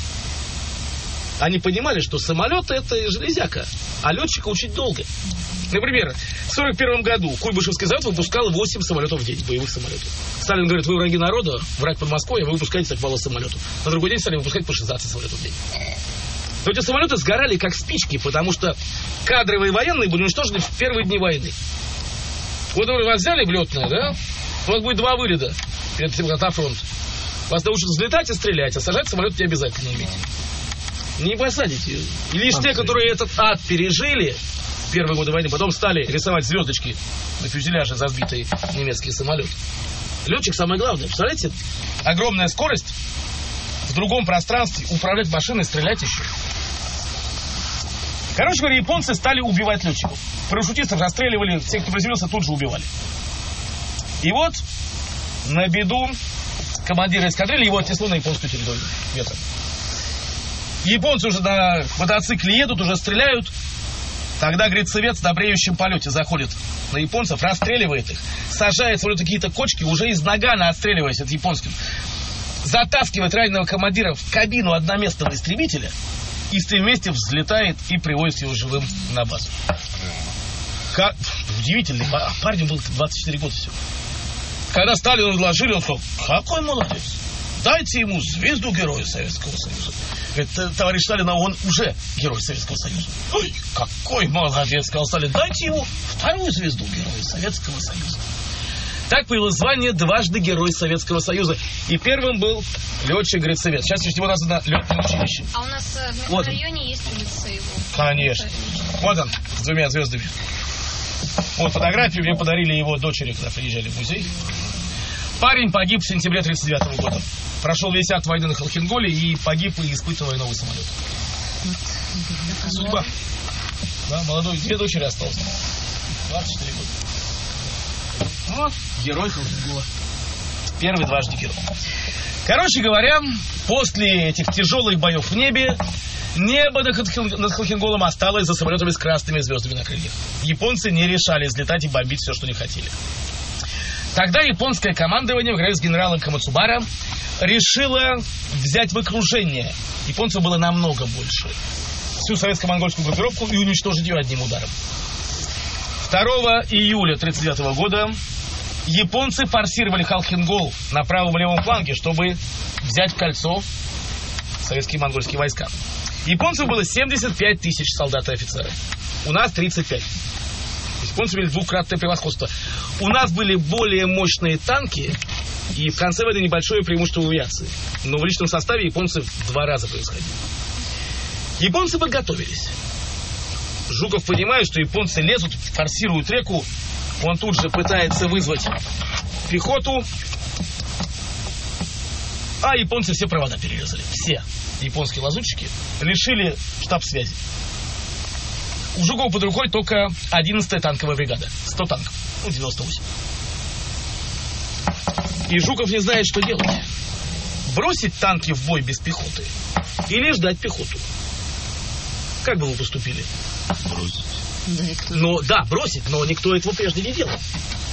Они понимали, что самолет это железяка, а летчика учить долго. Например, в сорок первом году Куйбышевский завод выпускал восемь самолетов в день, боевых самолетов. Сталин говорит: вы враги народа, враг под Москвой, а вы выпускаете так мало самолетов. На другой день стали выпускать по шестнадцать самолетов в день. Но эти самолеты сгорали как спички, потому что кадровые военные были уничтожены в первые дни войны. Вот вы вас взяли в летное, да? У вас будет два вылета перед тем, как на фронт. Вас научат взлетать и стрелять, а сажать самолет не обязательно иметь. Не посадите. И лишь те, которые этот ад пережили в первые годы войны, потом стали рисовать звездочки на фюзеляже за сбитый немецкий самолет. Летчик самое главное. Представляете? Огромная скорость в другом пространстве, управлять машиной, стрелять еще. Короче говоря, японцы стали убивать летчиков. Парашютистов расстреливали, всех, кто приземлился, тут же убивали. И вот, на беду, командира эскадрильи его отнесло на японскую территорию ветром. Японцы уже на мотоцикле едут, уже стреляют. Тогда грицевец на бреющем полете заходит на японцев, расстреливает их, сажает в самолет какие-то кочки, уже из нагана отстреливаясь от японских, затаскивает раненого командира в кабину одноместного истребителя и с ним вместе взлетает и привозит его живым на базу. Как... Удивительный парень, был двадцать четыре года всего. Когда Сталину изложили, он сказал: какой молодец, дайте ему звезду Героя Советского Союза. Говорит, товарищ Сталин, а он уже Герой Советского Союза. Ой, какой молодец, сказал Сталин, дайте ему вторую звезду Героя Советского Союза. Так появилось звание дважды Герой Советского Союза. И первым был летчик-грицевец. Сейчас его названо летное училище. А у нас в вот районе есть улица его? Конечно. Вот он, с двумя звездами. Вот фотографию мне подарили его дочери, когда приезжали в музей. Парень погиб в сентябре тридцать девятого года. Прошел весь ад войны на Халхинголе и погиб, и испытывая новый самолет. Судьба. Да, молодой, две дочери осталось. двадцать четыре года. Вот, герой Халхингола. Первый дважды герой. Короче говоря, после этих тяжелых боев в небе, небо над Халхинголом осталось за самолетами с красными звездами на крыльях. Японцы не решали взлетать и бомбить все, что не хотели. Тогда японское командование, во главе с генералом Камацубара, решило взять в окружение. Японцев было намного больше. Всю советско-монгольскую группировку и уничтожить ее одним ударом. второго июля тридцать девятого года японцы форсировали Халхингол на правом и левом фланге, чтобы взять в кольцо советские и монгольские войска. Японцев было семьдесят пять тысяч солдат и офицеров. У нас тридцать пять. Японцы имели двукратное превосходство. У нас были более мощные танки, и в конце войны небольшое преимущество в авиации. Но в личном составе японцы в два раза превосходили. Японцы подготовились. Жуков понимает, что японцы лезут, форсируют реку. Он тут же пытается вызвать пехоту. А японцы все провода перерезали. Все японские лазутчики лишили штаб связи. У Жукова под рукой только одиннадцатая танковая бригада. сто танков. Ну, девяносто восемь. И Жуков не знает, что делать. Бросить танки в бой без пехоты или ждать пехоту? Как бы вы поступили? Бросить. Да, никто... Но, да, бросить, но никто этого прежде не делал.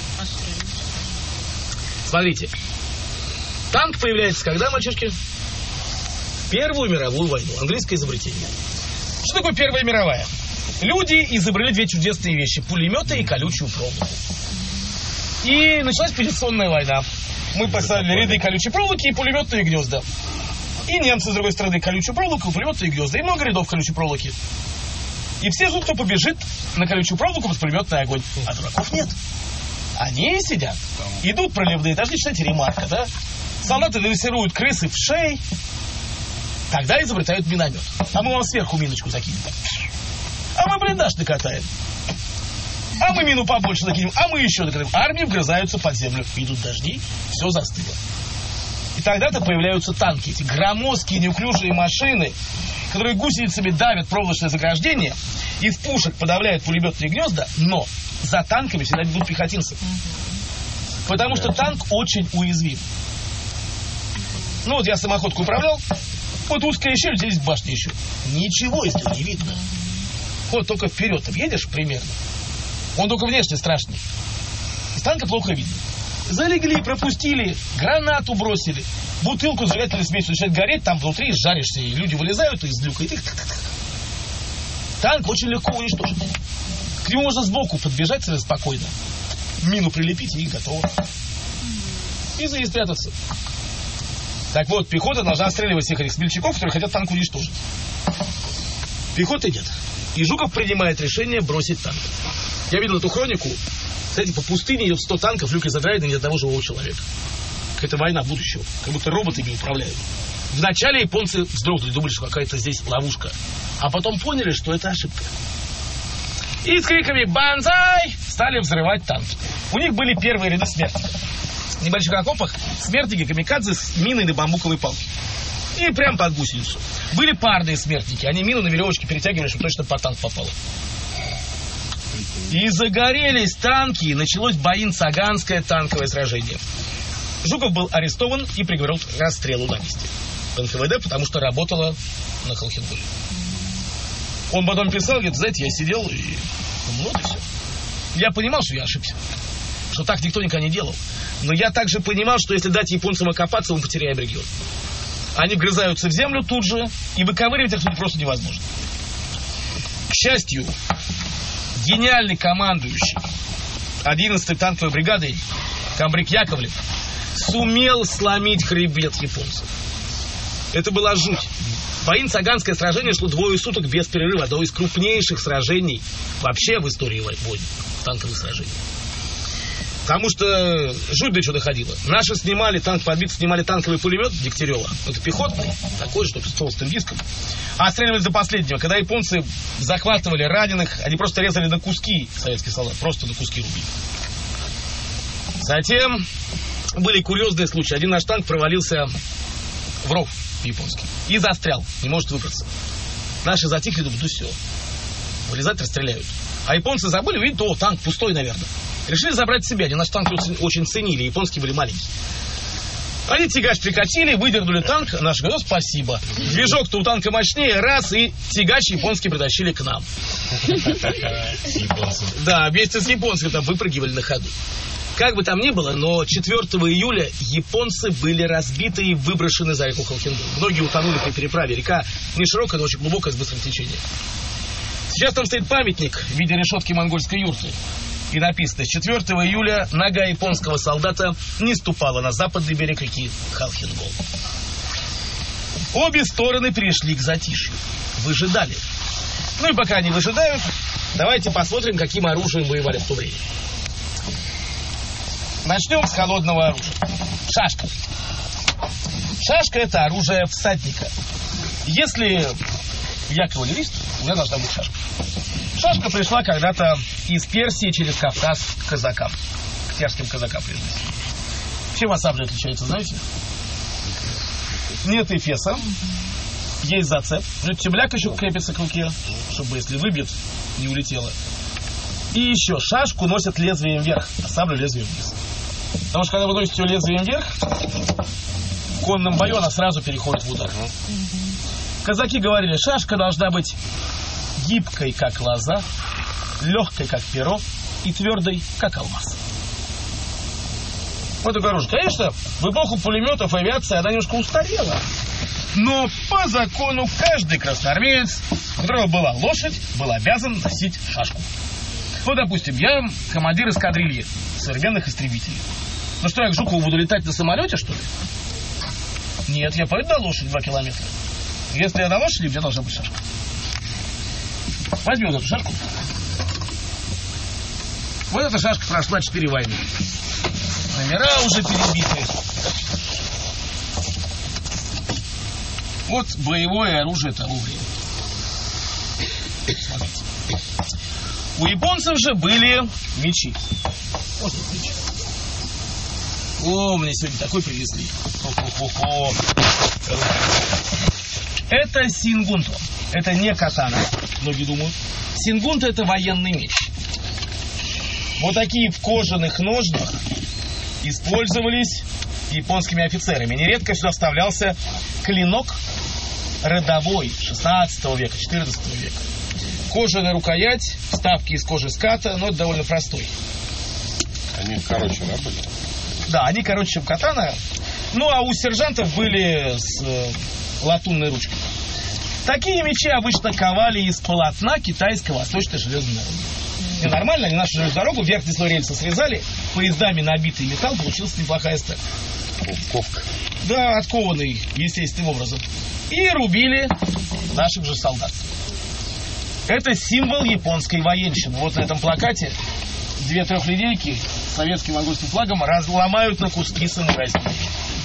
Смотрите. Танк появляется когда, мальчишки? Первую мировую войну. Английское изобретение. Что такое Первая мировая? Люди изобрели две чудесные вещи. Пулеметы и колючую проволоку. И началась позиционная война. Мы поставили ряды колючей проволоки и пулеметные гнезда. И немцы, с другой стороны, колючую проволоку и пулеметные гнезда. И много рядов колючей проволоки. И все ждут, кто побежит на колючую проволоку под пулеметный огонь. А дураков нет. Они сидят. Идут проливные дожди, читайте ремарка, да? Солдаты дрессируют крысы в шеи. Тогда изобретают миномет. А мы вам сверху миночку закинем. А мы блиндаж накатаем. А мы мину побольше накинем. А мы еще накатаем. Армии вгрызаются под землю. Идут дожди, все застыло. И тогда-то появляются танки. Эти громоздкие, неуклюжие машины, которые гусеницами давят проволочное заграждение, из пушек подавляют пулеметные гнезда, но за танками всегда идут пехотинцы. Потому что танк очень уязвим. Ну вот я самоходку управлял. Вот узкая щель, здесь башня еще. Ничего, если не видно. Вот только вперед ты едешь примерно. Он только внешне страшный. Из танка плохо видно. Залегли, пропустили, гранату бросили, бутылку с зажигательной смесью начинает гореть, там внутри жаришься, и люди вылезают из люка. И танк очень легко уничтожить. К нему можно сбоку подбежать совершенно спокойно, мину прилепить и готово. И за ней спрятаться. Так вот, пехота должна отстреливать всех этих смельчаков, которые хотят танк уничтожить. Пехоты нет. И Жуков принимает решение бросить танк. Я видел эту хронику. Кстати, по пустыне идет сто танков, люки задраены, ни одного живого человека. Какая-то война будущего. Как будто роботы ими управляют. Вначале японцы вздрогнули, думали, что какая-то здесь ловушка. А потом поняли, что это ошибка. И с криками «Бонзай!» стали взрывать танки. У них были первые ряды смертников. В небольших окопах смертники камикадзе с миной на бамбуковой палке. И прям под гусеницу. Были парные смертники. Они мину на веревочке перетягивали, чтобы точно под танк попало. И загорелись танки, и началось Боин-Цаганское танковое сражение. Жуков был арестован и приговорен к расстрелу на месте в эн ка вэ дэ, потому что работала на Холхенголе. Он потом писал, говорит, знаете, я сидел и... Ну, вот и все. Я понимал, что я ошибся. Что так никто никогда не делал. Но я также понимал, что если дать японцам окопаться, мы потеряем регион. Они вгрызаются в землю тут же, и выковыривать их просто невозможно. К счастью, гениальный командующий одиннадцатой танковой бригадой комбриг Яковлев сумел сломить хребет японцев. Это была жуть. Боин-Цаганское сражение шло двое суток без перерыва. Одно из крупнейших сражений вообще в истории войн, танковых сражений. Потому что жуть до чего доходило. Наши снимали, танк подбит, снимали танковый пулемет Дегтярева. Это пехотный, такой же, только с толстым диском. А стреливали до последнего. Когда японцы захватывали раненых, они просто резали на куски советских солдат. Просто на куски рубили. Затем были курьезные случаи. Один наш танк провалился в ров японский и застрял, не может выбраться. Наши затихли, думают, ну все, вылезать расстреляют. А японцы забыли, видите, о, танк пустой, наверное. Решили забрать себе, они наш танк очень, очень ценили, японские были маленькие. Они тягач прикатили, выдернули танк, наш говорит, спасибо. Движок-то у танка мощнее, раз, и тягач японский притащили к нам. Да, вместе с японцами там выпрыгивали на ходу. Как бы там ни было, но четвёртого июля японцы были разбиты и выброшены за реку Холхенгол. Многие утонули при переправе. Река не широкая, но очень глубокая, с быстрым течением. Сейчас там стоит памятник в виде решетки монгольской юрты. И написано, с четвёртого июля нога японского солдата не ступала на западный берег реки Холхенгол. Обе стороны перешли к затишью. Выжидали. Ну и пока они выжидают, давайте посмотрим, каким оружием воевали в то время. Начнем с холодного оружия. Шашка. Шашка — это оружие всадника. Если я кавалерист, у меня должна быть шашка. Шашка пришла когда-то из Персии через Кавказ к казакам. К терским казакам, прежде всего. Чем сабля отличается, знаете? Нет эфеса. Есть зацеп. Темляк еще крепится к руке, чтобы, если выбьет, не улетело. И еще шашку носят лезвием вверх, а саблю лезвием вниз. Потому что когда вы носите ее лезвием вверх, в конном бою она сразу переходит в удар. Казаки говорили, шашка должна быть гибкой, как лоза, легкой, как перо, и твердой, как алмаз. Вот такое оружие. Конечно, в эпоху пулеметов и авиации она немножко устарела. Но по закону каждый красноармеец, у которого была лошадь, был обязан носить шашку. Вот, допустим, я командир эскадрильи современных истребителей. Ну что, я к Жукову буду летать на самолете, что ли? Нет, я пойду на лошадь два километра. Если я на лошади, у меня должна быть шашка. Возьми вот эту шашку. Вот эта шашка прошла четыре войны. Номера уже перебиты. Вот боевое оружие того времени. Смотрите. У японцев же были мечи. Вот мечи. О, мне сегодня такой привезли. Хо-хо-хо-хо. Это сингунто. Это не катана, многие думают. Сингунто — это военный меч. Вот такие в кожаных ножнах использовались японскими офицерами. Нередко сюда вставлялся клинок родовой шестнадцатого века, четырнадцатого века. Кожаная рукоять, вставки из кожи ската, но это довольно простой. Они короче, да, были? Да, они короче, чем катана. Ну, а у сержантов были с э, латунной ручкой. Такие мечи обычно ковали из полотна китайской восточной железной дороги. И нормально, они нашу железную дорогу, верхний слой рельса срезали, поездами набитый металл, получилась неплохая сталь. Ковка. Да, откованный естественным образом. И рубили наших же солдат. Это символ японской военщины. Вот на этом плакате две трехлинейки с советским монгольским флагом разломают на куски самурайский меч.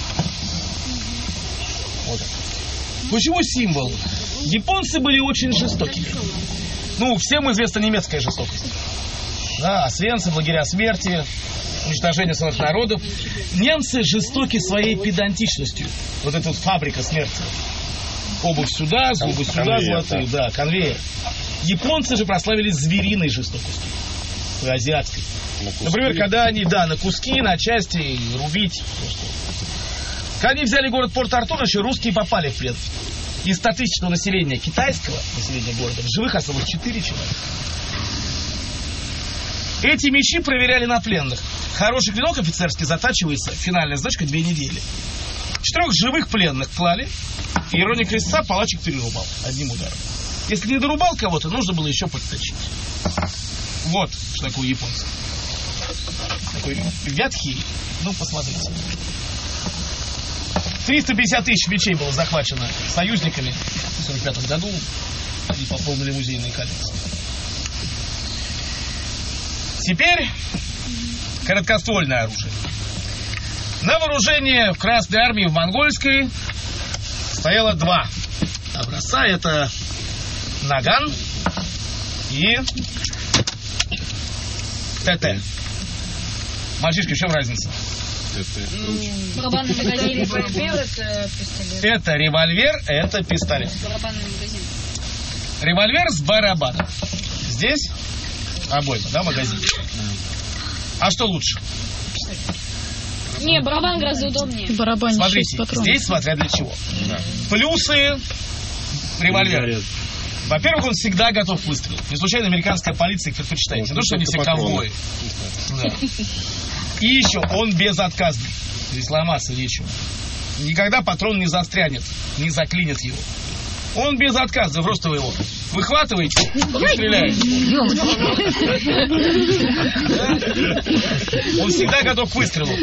Вот это. Почему символ? Японцы были очень жестокими. Ну, всем известна немецкая жестокость. Да, Освенцим, лагеря смерти. уничтожение своих народов. Немцы жестоки своей педантичностью. Вот эта вот фабрика смерти. Обувь сюда, обувь сюда, конвейер, золотые, да. да, конвейер. Японцы же прославились звериной жестокостью, азиатской. На Например, когда они, да, на куски, на части рубить. Когда они взяли город Порт-Артур, еще русские попали в плен. Из стотысячного населения китайского населения города в живых осталось четыре человека. Эти мечи проверяли на пленных. Хороший клинок офицерский затачивается, финальная задачка две недели. Четырех живых пленных клали, и ирония крестца палачик перерубал одним ударом. Если не дорубал кого-то, нужно было еще подточить. Вот что такое японцы. Такой вятхий. Ну, посмотрите. триста пятьдесят тысяч мечей было захвачено союзниками в сорок пятом году и пополнили музейные коллекции. Теперь короткоствольное оружие. На вооружении в Красной армии, в Монгольской, стояло два образца. Это наган и ТТ. Мальчишки, в чем разница? Барабанный магазин, револьвер, это пистолет. Это револьвер, это пистолет. Барабанный магазин. Револьвер с барабаном. Здесь обойма, да, магазин. А что лучше? Не, барабан гораздо удобнее. Барабан. Смотрите, здесь смотря для чего. Да. Плюсы револьвера. Во-первых, он всегда готов к выстрелу. Не случайно американская полиция их предпочитает. Не то, что они все ковбои. Да. И еще, он безотказный. Здесь ломаться нечего. Никогда патрон не застрянет, не заклинит его. Он безотказный, просто вы его выхватываете и стреляете. Он всегда готов к выстрелу.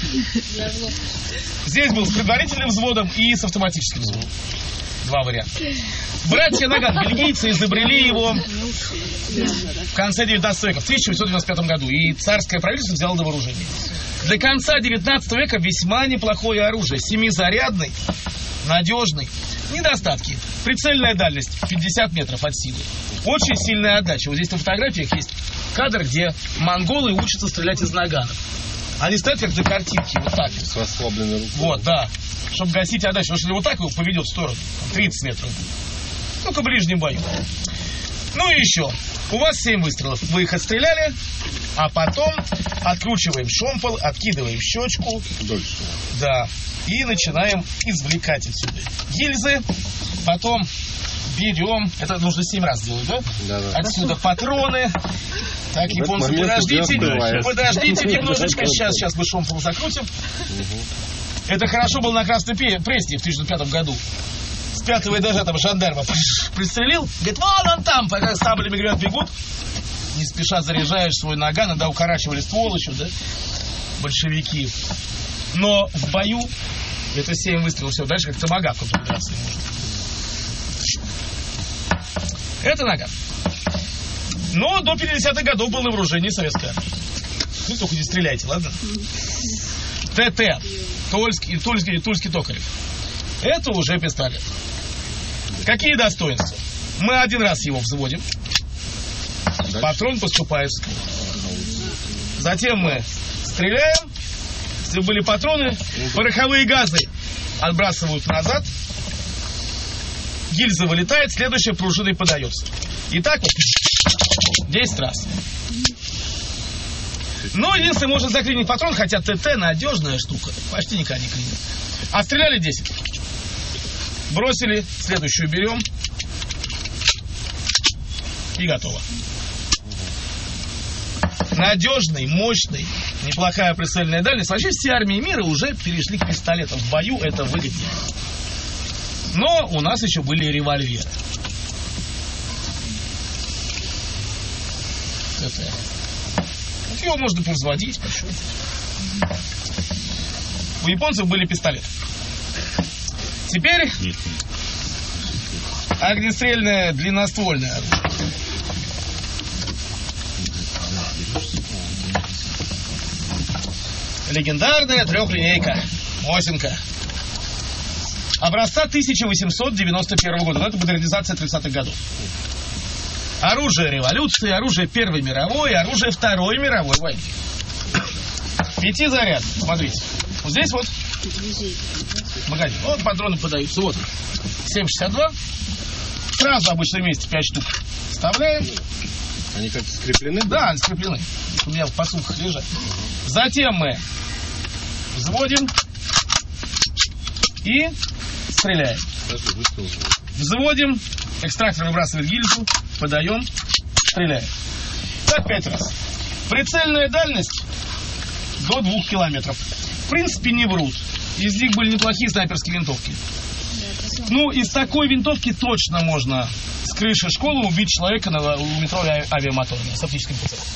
Здесь был с предварительным взводом и с автоматическим взводом. Два варианта. Братья Наган, бельгийцы, изобрели его в конце девятнадцатого века, в тысяча восемьсот девяносто пятом году. И царское правительство взяло на вооружение. До конца девятнадцатого века весьма неплохое оружие. Семизарядный, надежный. Недостатки. Прицельная дальность пятьдесят метров от силы. Очень сильная отдача. Вот здесь на фотографиях есть кадр, где монголы учатся стрелять из наганов. Они стоят как на картинке, вот так. С расслабленной рукой. Вот, да. Чтобы гасить отдачу. Потому что если вот так его поведет в сторону, тридцать метров. Только в ближнем бою. Ну и еще. У вас семь выстрелов. Вы их отстреляли, а потом откручиваем шомпол, откидываем щечку. Дольше. Да. И начинаем извлекать отсюда гильзы. Потом берем. Это нужно семь раз делать, да? Да, да. Отсюда патроны. Так, в японцы, подождите. Подождите немножечко. Сейчас, сейчас мы шомпол закрутим. Угу. Это хорошо было на Красной Пресне в тысяча девятьсот пятом году. С пятого этажа там жандарма пристрелил. Говорит, вон он там, пока саблями, говорят, бегут. Не спеша заряжаешь свой наган, иногда укорачивали ствол еще, да? Большевики. Но в бою это семь выстрелов, все, дальше как томагавк в операции можно. Это наган. Но до пятидесятых годов было вооружение советское. Ну, только не стреляйте, ладно? ТТ. Тульский, Тульский, Тульский Токарев. Это уже пистолет. Какие достоинства? Мы один раз его взводим. Дальше. Патрон поступает в ствол. Затем мы стреляем. Если были патроны, пороховые газы отбрасывают назад. Гильза вылетает, следующая пружиной подается. И так вот десять раз. Ну, единственное, можно заклинить патрон, хотя ТТ надежная штука. Почти никогда не клинит. А стреляли десять. Бросили, следующую берем. И готово. Надежный, мощный, неплохая прицельная дальность. Вообще все армии мира уже перешли к пистолетам. В бою это выгоднее. Но у нас еще были револьверы. ТТ. Вот его можно производить, почему? У японцев были пистолеты. Теперь огнестрельное длинноствольное оружие. Легендарная трехлинейка Мосинка. Образца тысяча восемьсот девяносто первого года. Но это модернизация тридцатых годов. Оружие революции, оружие Первой мировой, оружие Второй мировой войны. Пятизаряд. Смотрите. Вот здесь вот магазин. Вот патроны подаются. Вот. семь шестьдесят два. Сразу обычно вместе пять штук вставляем. Они как-то скреплены? Да, они скреплены. У меня в посылках лежат. Затем мы взводим и стреляем. Взводим, экстрактор выбрасывает гильзу, подаем, стреляем. Так пять раз. Прицельная дальность до двух километров. В принципе, не врут. Из них были неплохие снайперские винтовки. Ну, из такой винтовки точно можно с крыши школы убить человека на двухметровой авиамоторе с оптическим прицелом.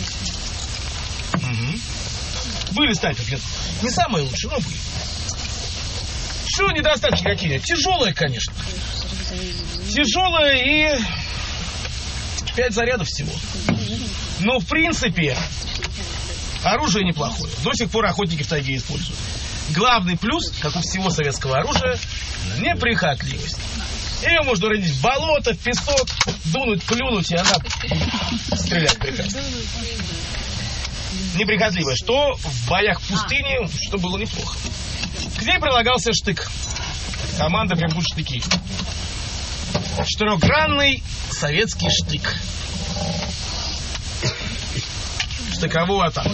Угу. Были снайперки. Не самые лучшие, но были. Что недостатки какие? Тяжелые, конечно. Тяжелые и пять зарядов всего. Но, в принципе, оружие неплохое. До сих пор охотники в тайге используют. Главный плюс, как у всего советского оружия, неприхотливость. Ее можно уронить в болото, в песок, дунуть, плюнуть, и она стреляет прекрасно. Неприхотливая, что в боях в пустыне, что было неплохо. К ней прилагался штык. Команда прям тут штыки. Четырехгранный советский штык. Штыковую атаку.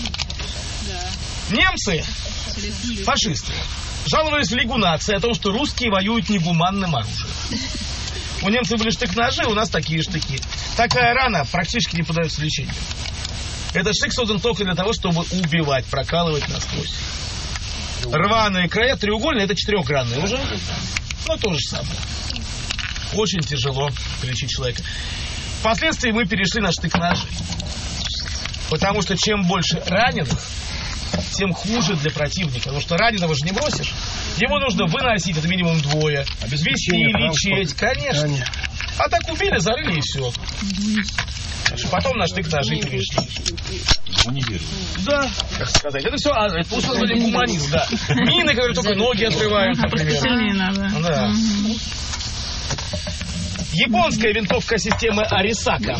Немцы, фашисты, жаловались в лигунации о том, что русские воюют негуманным оружием. У немцев были штык-ножи, у нас такие штыки. Такая рана практически не поддается лечению. Этот штык создан только для того, чтобы убивать, прокалывать насквозь. Рваные края, треугольные, это четырехгранные уже. Но то же самое. Очень тяжело лечить человека. Впоследствии мы перешли на штык-ножи. Потому что чем больше раненых, тем хуже для противника. Потому что раненого же не бросишь. Его нужно выносить, это минимум двое. Везти и лечить, конечно. А так убили, зарыли и все. Потом на штык-ножи перешли. Да, как сказать. Это все, а, это условный гуманизм, да. Мины, которые только ноги открывают, например. Да. Японская винтовка системы Арисака.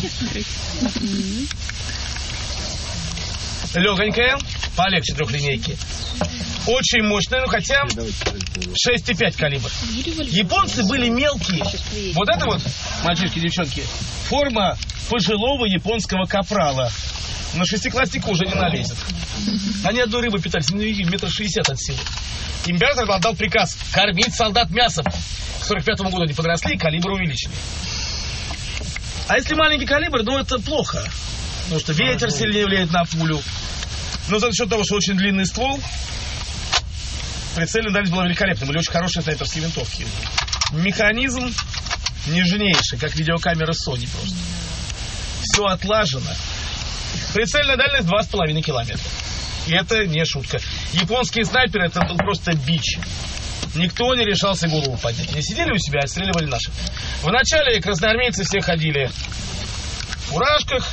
Легонькая, полегче трехлинейки. Очень мощная, ну хотя шесть и пять калибр. Японцы были мелкие. Вот это вот, мальчишки, девчонки, форма пожилого японского капрала. На шестиклассника уже не налезет. Они одной рыбой питались, метр шестьдесят от силы. Император отдал приказ кормить солдат мясом. К сорок пятому году они подросли и калибр увеличили. А если маленький калибр, ну это плохо. Потому что ветер сильнее влияет на пулю. Но за счет того, что очень длинный ствол, прицельная дальность была великолепной. Были очень хорошие снайперские винтовки. Механизм нежнейший, как видеокамера Sony просто. Все отлажено. Прицельная дальность два с половиной километра. И это не шутка. Японские снайперы, это был просто бич. Никто не решался голову поднять. Они сидели у себя, отстреливали наших. Вначале красноармейцы все ходили в фуражках,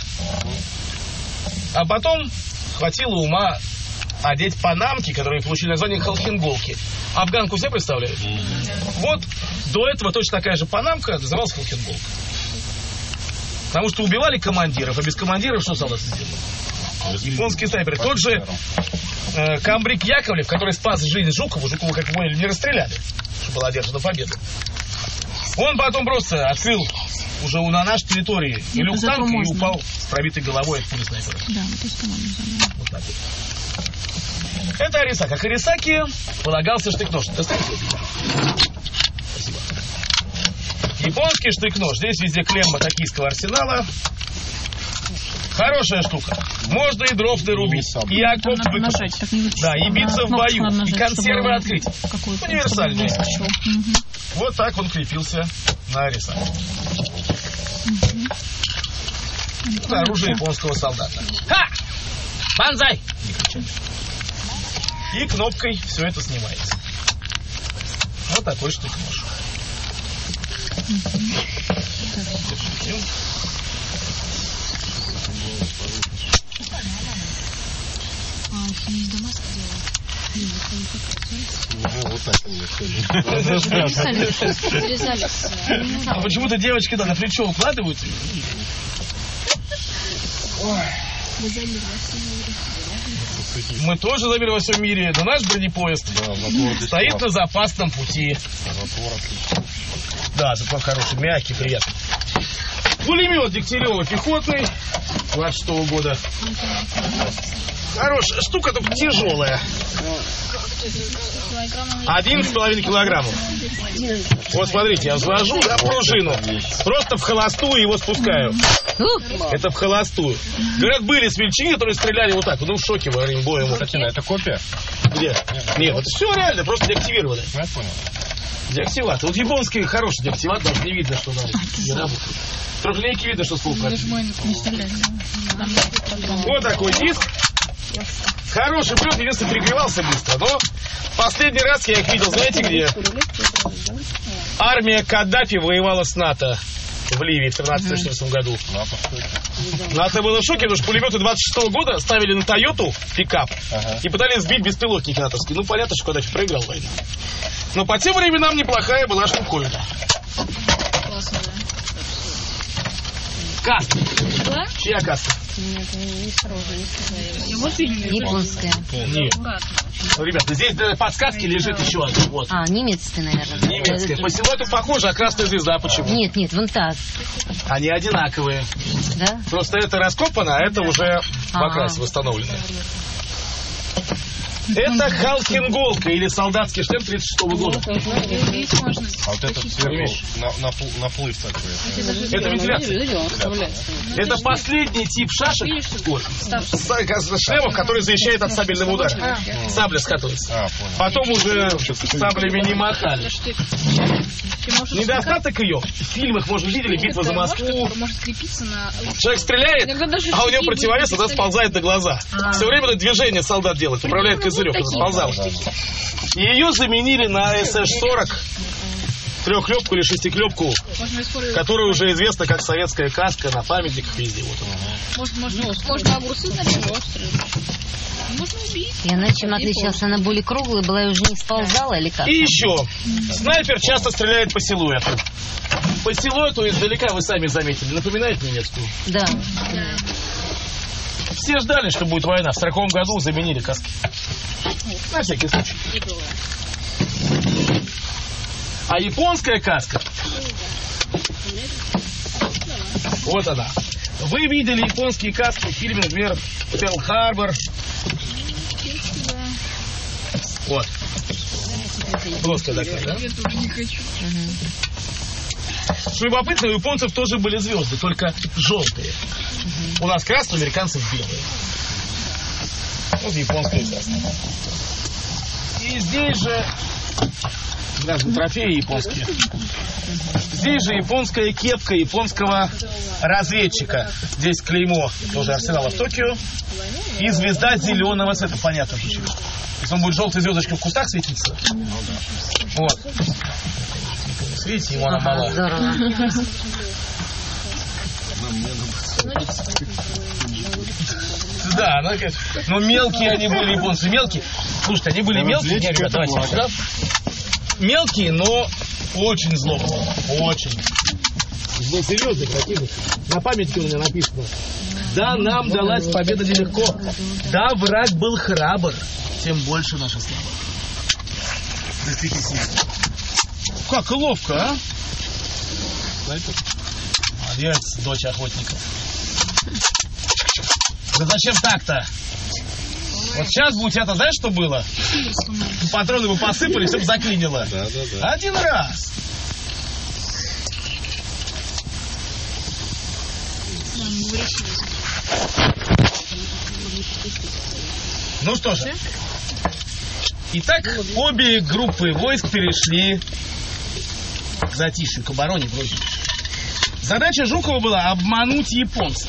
а потом хватило ума одеть панамки, которые получили название холхенголки. Афганку все представляют? Вот до этого точно такая же панамка называлась холхенголка. Потому что убивали командиров, а без командиров что солдаты сделали? Японские снайперы. Тот же э, Камбрик Яковлев, который спас жизнь Жукову, Жукову, как вы поняли, не расстреляли, что была одержана победа. Он потом просто открыл уже на нашей территории и люк танка и упал с пробитой головой от пули снайпера. Да, вот так вот. Это Арисака. К Арисаке полагался штык-нож. Спасибо. Японский штык-нож. Здесь везде клемма токийского арсенала. Хорошая штука. Можно и дров нарубить, и окоп выкопать. Да, и биться в бою, и консервы открыть. Универсальные. Угу. Вот так он крепился на Арисаке. Угу. Это оружие японского солдата. Ха! Банзай! И кнопкой все это снимается. Вот такой штык-нож. А почему-то девочки да, на плечо укладывают. Ой. Мы тоже замерли во всем мире, но наш бронепоезд да, стоит на запасном пути. Да, запас хороший, мягкий, приятный. Пулемет Дегтярева пехотный, двадцать шестого года. Хорошая штука, только тяжелая. Одиннадцать с половиной килограммов. Вот смотрите, я взвожу да, пружину. Просто в холостую его спускаю. Это в холостую. Говорят, были смельчаки, которые стреляли вот так. Ну, в шоке во время боя. Это копия? Где? Нет, это все реально, просто деактивировали. Я понял. Деактиват. Вот японский хороший деактиват, даже не видно, что там не работает. Трехлейки видно, что ствол пробит. Вот такой диск. Хороший плет, единственное, перегревался быстро. Но последний раз я их видел, знаете где? Армия Каддафи воевала с НАТО в Ливии в тринадцатом четырнадцатом году. НАТО было в шоке, потому что пулеметы двадцать шестого года ставили на Тойоту пикап ага. и пытались сбить беспилотники натовские. Ну, понятно, что Каддафи проиграл войну. Но по тем временам неплохая была штуковина. Классно, да? Каска. Да? Чья каска? Нет, не сторожа, не японская. Нет. Ну, ребята, здесь для подсказки лежит еще одна. Вот. А, немецкая, наверное. Немецкая. По силуэту похоже, а красная звезда почему? Нет, нет, вон та. Они одинаковые. Да? Просто это раскопано, а это уже в окрасе восстановлено. Это Халкинголка или солдатский шлем тридцать шестого года. А вот этот сверху на, на, наплыв такой. Это вентиляция. Это последний тип шашек, ой, шлемов, который защищает от сабельного удара. Сабля скатывается. А, потом уже саблями не махали. Недостаток ее. В фильмах, может, видели, битва за Москву. Человек стреляет, а у него противовес тогда сползает на глаза. Все время это движение солдат делает, управляет козырек, это сползал. И ее заменили на эс эс сорок, трехклепку или шестиклепку, которая уже известна как советская каска на памятниках везде. Вот она. Может, может, можно огурцы на него можно убить. И она чем отличалась? Она более круглая была и уже не сползала или как? И еще. Снайпер часто стреляет по силуэту. По силуэту издалека вы сами заметили. Напоминает немецкую? Да. Все ждали, что будет война. В сороковом году заменили каски. На всякий случай. А японская каска. Вот она. Вы видели японские каски в фильме, например, Перл-Харбор. Вот. Плоская такая, да? Я тоже не хочу. Что любопытно, у японцев тоже были звезды, только желтые. У нас красные, у американцев белые. Вот японская красная. И здесь же разные трофеи японские. Здесь же японская кепка японского разведчика. Здесь клеймо тоже арсенала в Токио. И звезда зеленого цвета, понятно почему. Если он будет желтой звездочкой в кустах светиться. Вот. Видите, ему она мала. Здорово. Да, она говорит, но мелкие они были, японцы, мелкие. Слушайте, они были мелкие, не, ребят, давайте сюда. Мелкие, но очень злобные, очень. Ну, серьезно, противник. На памятке у меня написано. Да, нам далась победа нелегко. Да, враг был храбр, тем больше наша слава. Как ловко, а? Молодец, дочь охотников. Да зачем так-то? Вот сейчас бы у тебя-то, знаешь, что было? Патроны бы посыпали, все бы заклинило. Да, да, да. Один раз. Ну что же. Итак, обе группы войск перешли к затишью, к обороне вроде. Задача Жукова была обмануть японцев.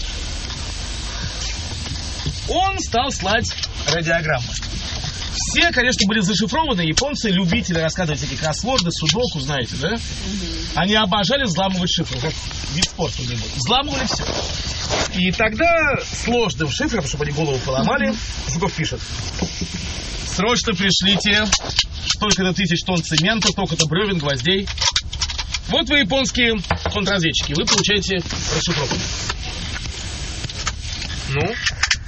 Он стал слать радиограммы. Все, конечно, были зашифрованы. Японцы, любители рассказывать всякие кроссворды, судоку, знаете, да? Они обожали взламывать шифры, как вид спорта у них был. Взламывали все. И тогда сложным шифром, чтобы они голову поломали, Жуков пишет: срочно пришлите столько-то тысяч тонн цемента, столько-то бревен, гвоздей. Вот вы, японские контрразведчики, вы получаете расшифровку. Ну,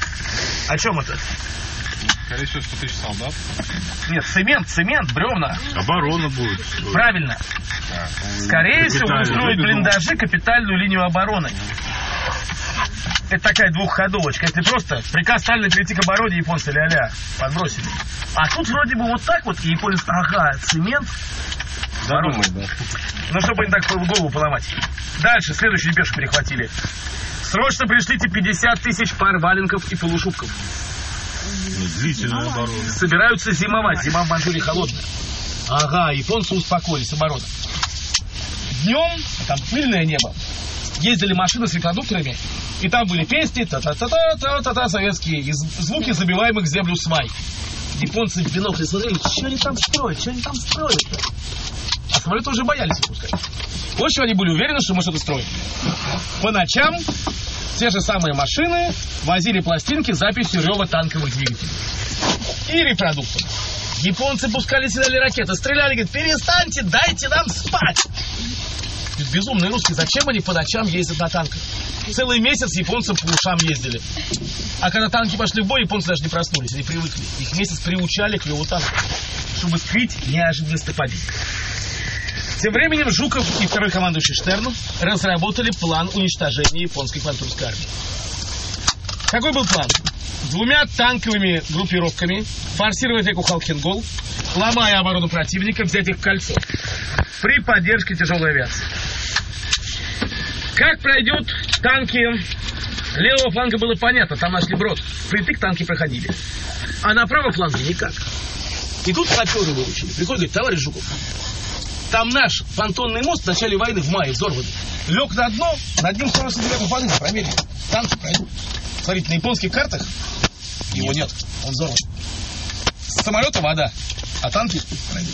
О чем это? Скорее всего, сто тысяч солдат. Нет, цемент, цемент, бревна. Оборона будет. Правильно. А, Скорее всего, устроить блиндажи, капитальную линию обороны. Это такая двухходовочка. Если просто приказ Сталина перейти к обороне, японцы ля-ля подбросили. А тут вроде бы вот так вот, и японец, ага, цемент. Задумай, да. Ну, чтобы не так голову поломать. Дальше, следующую депешу перехватили. Срочно пришлите пятьдесят тысяч пар валенков и полушубков. Длительная оборона. Собираются зимовать. Зима в Манчжурии холодная. Ага, японцы успокоились, оборона. Днем, там пыльное небо, ездили машины с репродукторами, и там были песни, та-та-та-та-та-та-та, советские, и звуки забиваемых в землю свай. Японцы в бинокли смотрели, что они там строят, что они там строят-то. А самолеты уже боялись выпускать. В общем, они были уверены, что мы что-то строим. По ночам те же самые машины возили пластинки с записью рева танковых двигателей. И репродуктор. Японцы пускали сигнальные ракеты, стреляли, говорят, перестаньте, дайте нам спать. Безумные русские, зачем они по ночам ездят на танках? Целый месяц японцы по ушам ездили. А когда танки пошли в бой, японцы даже не проснулись, они привыкли. Их месяц приучали к реву танков, чтобы скрыть неожиданность нападения. Тем временем Жуков и второй командующий Штерн разработали план уничтожения японской квантунской армии. Какой был план? Двумя танковыми группировками форсировать реку Халхингол, ломая оборону противника, взять их в кольцо при поддержке тяжелой авиации. Как пройдут танки левого фланга, было понятно, там нашли брод. Впритык танки проходили. А на правом фланге никак. И тут саперы выучили. Приходит, говорит, товарищ Жуков, там наш понтонный мост в начале войны в мае взорванный. Лег на дно, над ним сорок сантиметров воды, проверили. Танки пройдут. Смотрите, на японских картах его нет, он взорван. С самолета вода, а танки пройдут.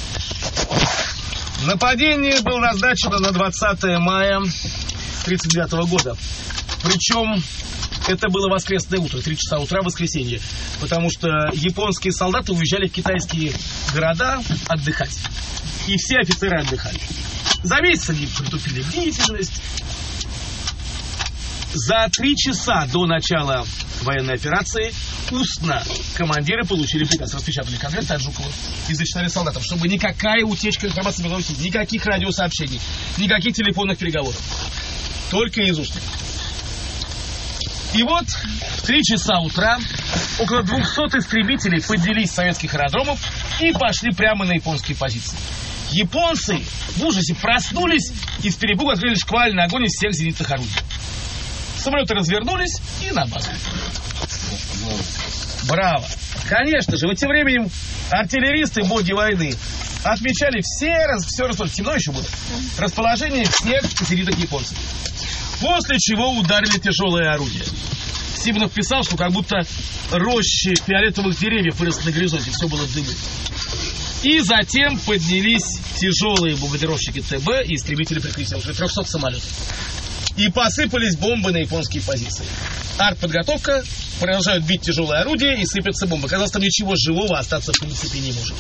Нападение было назначено на двадцатое мая тридцать девятого года. Причем это было воскресное утро, три часа утра, воскресенье. Потому что японские солдаты уезжали в китайские города отдыхать. И все офицеры отдыхали. За месяц они притупили бдительность. За три часа до начала военной операции устно командиры получили приказ, распечатали конверты от Жукова и зачитали солдатам, чтобы никакая утечка информации не была, никаких радиосообщений, никаких телефонных переговоров. Только из устных. И вот в три часа утра около двухсот истребителей поднялись с советских аэродромов и пошли прямо на японские позиции. Японцы в ужасе проснулись и с перепугу открыли шквальный огонь из всех зенитных орудий. Самолеты развернулись и на базу. Браво! Конечно же, в тем временем артиллеристы, боги войны, отмечали все, все расположение, темно еще было, расположение всех зенитных японцев. После чего ударили тяжелые орудия. Симонов писал, что как будто рощи фиолетовых деревьев выросли на горизонте, все было в дыму. И затем поднялись тяжелые бомбардировщики ТБ и истребители прикрытия, уже трехсот самолетов. И посыпались бомбы на японские позиции. Артподготовка, продолжают бить тяжелые орудия и сыпятся бомбы. Казалось, там ничего живого остаться в принципе не может.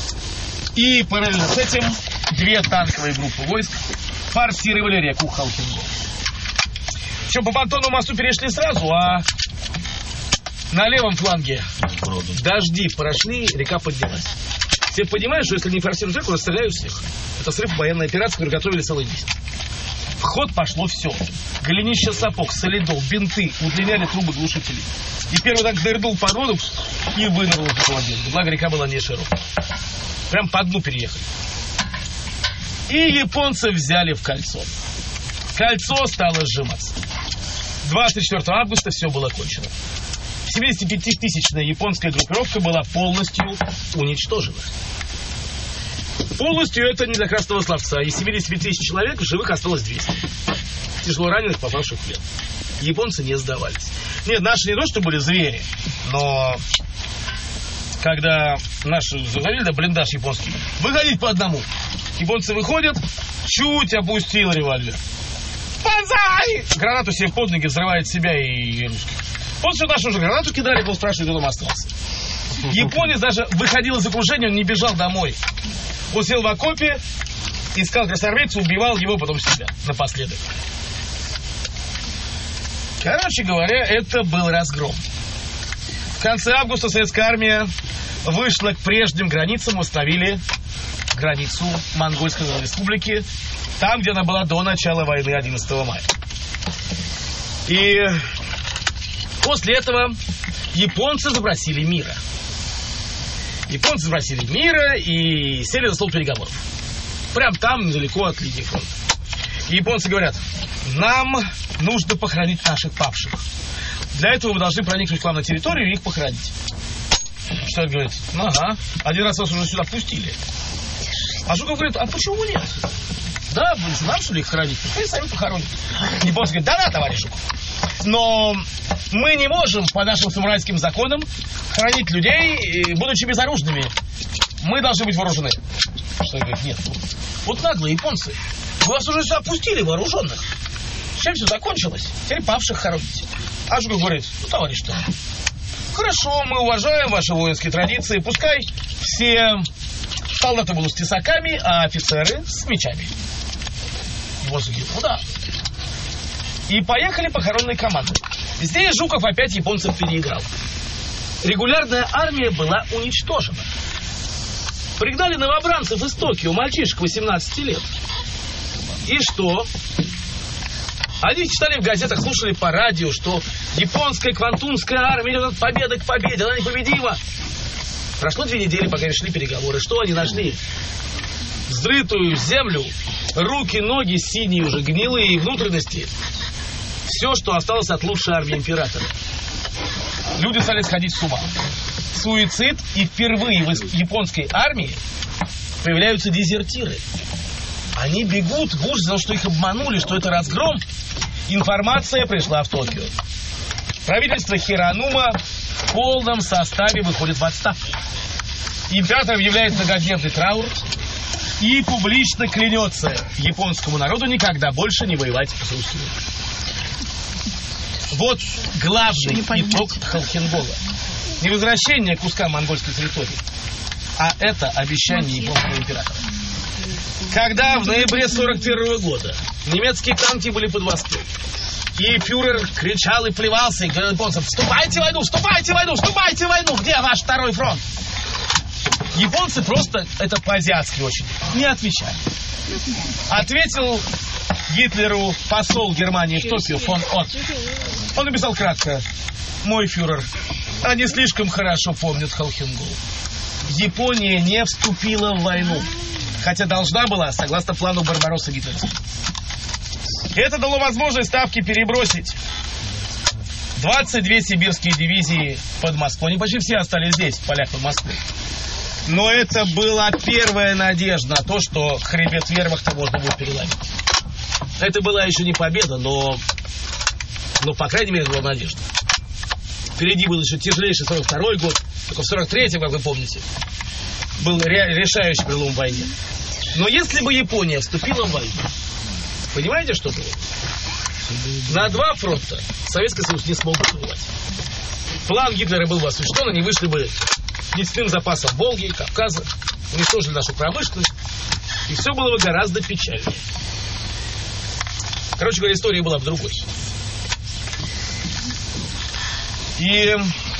И параллельно с этим две танковые группы войск форсировали реку Халхингол. Причем по понтонному мосту перешли сразу, а на левом фланге дожди прошли, река поднялась. Все понимают, что если не форсируют реку, расстреляют всех. Это срыв военной операции, которую готовили целый месяц. В ход пошло все. Голенище сапог, солидол, бинты, удлиняли трубы глушителей. И первый танк нырнул под воду и вынырнул в холодильник. Благо река была не широкая. Прям по дну переехали. И японцы взяли в кольцо. Кольцо стало сжиматься. двадцать четвёртого августа все было кончено. семидесятипятитысячная японская группировка была полностью уничтожена. Полностью это не для красного словца. Из семидесяти пяти тысяч человек в живых осталось двести. Тяжело раненых, попавших в плен. Японцы не сдавались. Нет, наши не то, что были звери, но когда наши завалили, да, блиндаж японский, выходить по одному. Японцы выходят, чуть опустил револьвер. Бонзай! Гранату себе под ноги взрывает себя и русских. Вот что наши уже гранату кидали, был спрашивает, кто там остался. Японец даже выходил из окружения, он не бежал домой. Он сел в окопе, искал красноармейца, убивал его, потом себя напоследок. Короче говоря, это был разгром. конце августа советская армия вышла к прежним границам, установили границу Монгольской республики, там, где она была до начала войны одиннадцатого мая. И после этого японцы запросили мира. Японцы запросили мира и сели за стол переговоров. Прям там, недалеко от линии фронта. И японцы говорят: нам нужно похоронить наших павших. Для этого вы должны проникнуть к вам на территорию и их похоронить. Шталь говорит: ну ага, один раз вас уже сюда пустили. А Жуков говорит: а почему нет? Да, будете нам, что ли, их хоронить? Вы сами похороните. Японцы говорят: да-да, товарищ Жуков. Но мы не можем по нашим самурайским законам хоронить людей, будучи безоружными. Мы должны быть вооружены. Шталь говорит: нет. Вот наглые японцы. Вы вас уже сюда пустили, вооруженных. Чем все закончилось? Теперь павших хороните. А Жуков говорит: ну, товарищ что? Хорошо, мы уважаем ваши воинские традиции. Пускай все солдаты будут с тесаками, а офицеры с мечами. Воздухе, ну да. И поехали похоронные команды. Здесь Жуков опять японцев переиграл. Регулярная армия была уничтожена. Пригнали новобранцев из Токио, мальчишек восемнадцати лет. И что? Они читали в газетах, слушали по радио, что японская квантунская армия идет от победы к победе, она непобедима. Прошло две недели, пока шли переговоры. Что они нашли? Взрытую землю, руки, ноги синие уже, гнилые внутренности. Все, что осталось от лучшей армии императора. Люди стали сходить с ума. Суицид, и впервые в японской армии появляются дезертиры. Они бегут в ужасе, потому что их обманули, что это разгром. Информация пришла в Токио. Правительство Хиранума в полном составе выходит в отставку. Император объявляет многодневный траур и публично клянется японскому народу никогда больше не воевать с русскими. Вот главный итог Холхенгола. Не возвращение куска монгольской территории, а это обещание японского императора. Когда в ноябре сорок первого года немецкие танки были под Москвой, и фюрер кричал и плевался, и говорил японцам: вступайте в войну, вступайте в войну, вступайте в войну, где ваш второй фронт? Японцы просто, это по-азиатски очень, не отвечали. Ответил Гитлеру посол Германии в Токио фон Отт. Он написал кратко: мой фюрер, они слишком хорошо помнят Холхенгол. Япония не вступила в войну, хотя должна была, согласно плану Барбаросса гитлеровского. Это дало возможность Ставке перебросить двадцать две сибирские дивизии под Москву. Они почти все остались здесь, в полях под Москвой. Но это была первая надежда на то, что хребет вермахта можно будет переломить. Это была еще не победа, но, но по крайней мере, была надежда. Впереди был еще тяжелейший сорок второй год, только в сорок третьем, как вы помните, был решающий перелом в войне. Но если бы Япония вступила в войну, понимаете, что было? На два фронта Советский Союз не смог бы воевать. План Гитлера был бы осуществлен, они вышли бы нефтяным запасом Волги, Кавказа, уничтожили нашу промышленность, и все было бы гораздо печальнее. Короче говоря, история была бы другой. И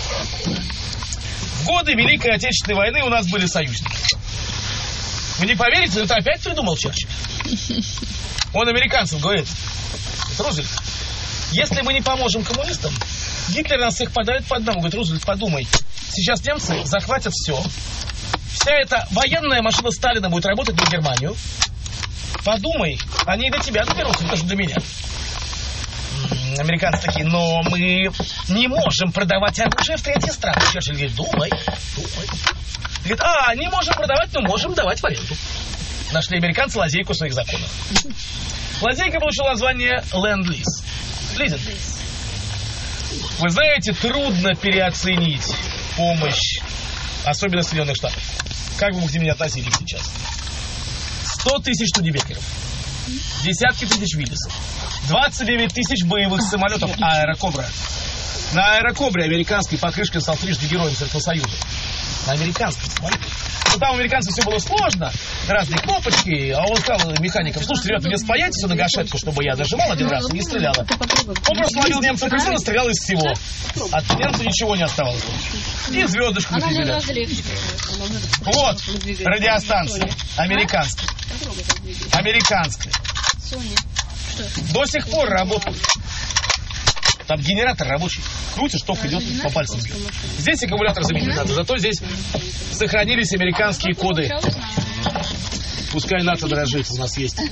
в годы Великой Отечественной войны у нас были союзники. Вы не поверите, но это опять придумал Черчилль. Он американцам говорит: Рузвельт, если мы не поможем коммунистам, Гитлер нас всех подавит по одному. Говорит: Рузвельт, подумай, сейчас немцы захватят все. Вся эта военная машина Сталина будет работать на Германию. Подумай, они и до тебя доберутся, даже до меня. Американцы такие: но мы не можем продавать оружие в третьи страны. Черчилль говорит: думай, думай. Говорит: а, не можем продавать, но можем давать в аренду. Нашли американцы лазейку в своих законах. Лазейка получила название ленд-лиз. Лизинг. Вы знаете, трудно переоценить помощь, особенно Соединенных Штатов. Как бы мы к ним не относились сейчас. сто тысяч студебекеров, десятки тысяч Виллисов, двадцать девять тысяч боевых самолетов Аэрокобра. На Аэрокобре американской покрышкой стал трижды героем Советского Союза. На американском самолете. что там у американцев все было сложно, разные кнопочки, а он сказал механикам: слушайте, ребята, мне спаяйте сюда гашетку, чтобы я дожимал один раз и не стреляла. Он просто ловил немца прицел и стрелял из всего. От немца ничего не оставалось. И звездочку выпили. Вот радиостанция американская. Американская. До сих пор работает. Там генератор рабочий. Крутишь, ток идет по пальцам. Здесь аккумулятор заменить надо, зато здесь сохранились американские коды. Пускай НАТО дрожит, у нас есть.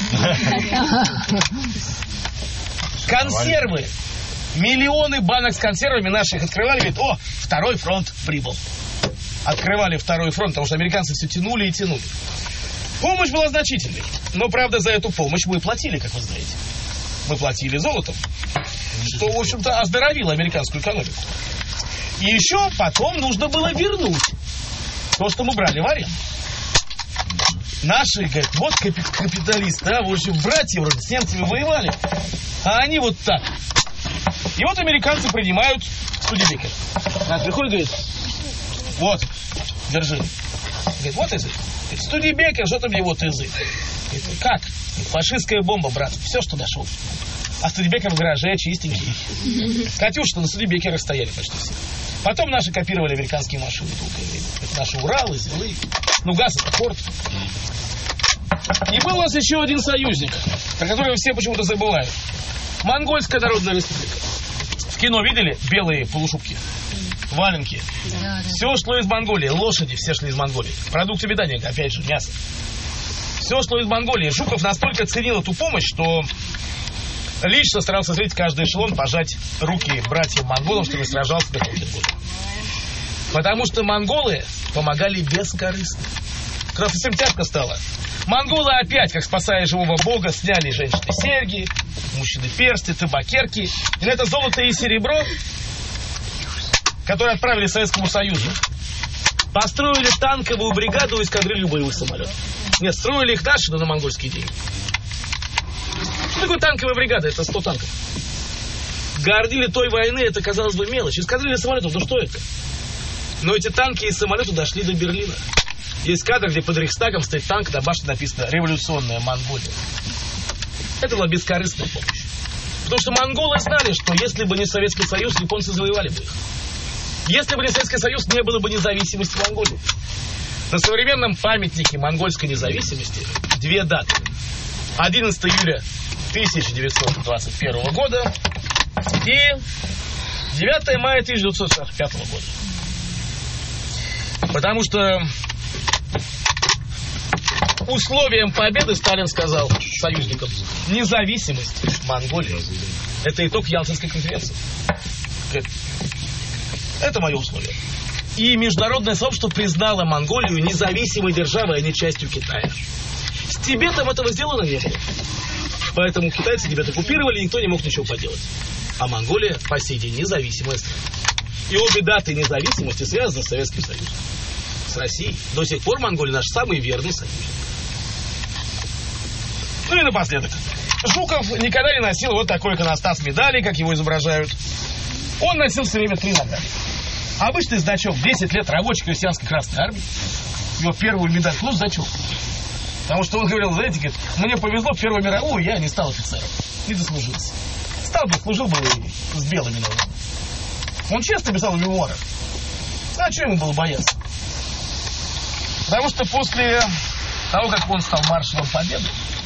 Консервы. Миллионы банок с консервами наших открывали, говорит: о, второй фронт прибыл. Открывали второй фронт, потому что американцы все тянули и тянули. Помощь была значительной. Но, правда, за эту помощь мы платили, как вы знаете. Мы платили золотом, что, в общем-то, оздоровило американскую экономику. И еще потом нужно было вернуть то, что мы брали в аренду. Наши, говорят, вот капиталисты, да, в общем, братья вроде с немцами воевали, а они вот так. И вот американцы принимают Студебекер. Она приходит и говорит: вот, держи. Говорит: вот язык. Студебекер, что там его язык? Говорит: как? Фашистская бомба, брат. Все, что нашел. А Студебекер в гараже чистенький. Катюши на Студебекерах стояли почти все. Потом наши копировали американские машины. Это наши Уралы, Зилы. Ну, газ это Форд. И был у нас еще один союзник, про которого все почему-то забывают. Монгольская Народная Республика. В кино видели белые полушубки? Валенки. Да, да. Все шло из Монголии. Лошади все шли из Монголии. Продукты питания, опять же, мясо. Все шло из Монголии. Жуков настолько ценил эту помощь, что лично старался встретить каждый эшелон, пожать руки братьям-монголам, чтобы сражался до Хокенбурга. Потому что монголы помогали бескорыстно. Кровь всем тяжко стало. Монголы опять, как спасая живого бога, сняли женщины серьги, мужчины персти, табакерки. И на это золото и серебро, которые отправили Советскому Союзу, построили танковую бригаду и эскадрилью боевых самолетов. Нет, строили их наши, но на монгольские деньги. Что такое танковая бригада? Это сто танков. Гордили той войны, это, казалось бы, мелочь. Эскадрилья самолетов, ну что это? Но эти танки и самолеты дошли до Берлина. Есть кадр, где под Рейхстагом стоит танк, на башне написано «Революционная Монголия». Это была бескорыстная помощь. Потому что монголы знали, что если бы не Советский Союз, японцы завоевали бы их. Если бы не Советский Союз, не было бы независимости Монголии. На современном памятнике монгольской независимости две даты. одиннадцатого июля тысяча девятьсот двадцать первого года и девятого мая тысяча девятьсот сорок пятого года. Потому что условием победы Сталин сказал союзникам: независимость Монголии. Это итог Ялтинской конференции. Это мое условие. И международное сообщество признало Монголию независимой державой, а не частью Китая. С Тибетом этого сделано не было. Поэтому китайцы Тибет оккупировали, и никто не мог ничего поделать. А Монголия по сей день независимая страна. И обе даты независимости связаны с Советским Союзом. С Россией. До сих пор Монголия наш самый верный союзник. Ну и напоследок. Жуков никогда не носил вот такой иконостас медали, как его изображают. Он носил все время три награды. Обычный значок десять лет рабочей крестьянской Красной Армии. Его первую медаль плюс значок. Потому что он говорил: знаете, говорит, мне повезло в Первую мировую, я не стал офицером. Не дослужился. Стал бы, служил бы с белыми ногами. Он честно писал в мемуарах. А что ему было бояться? Потому что после того, как он стал маршалом Победы,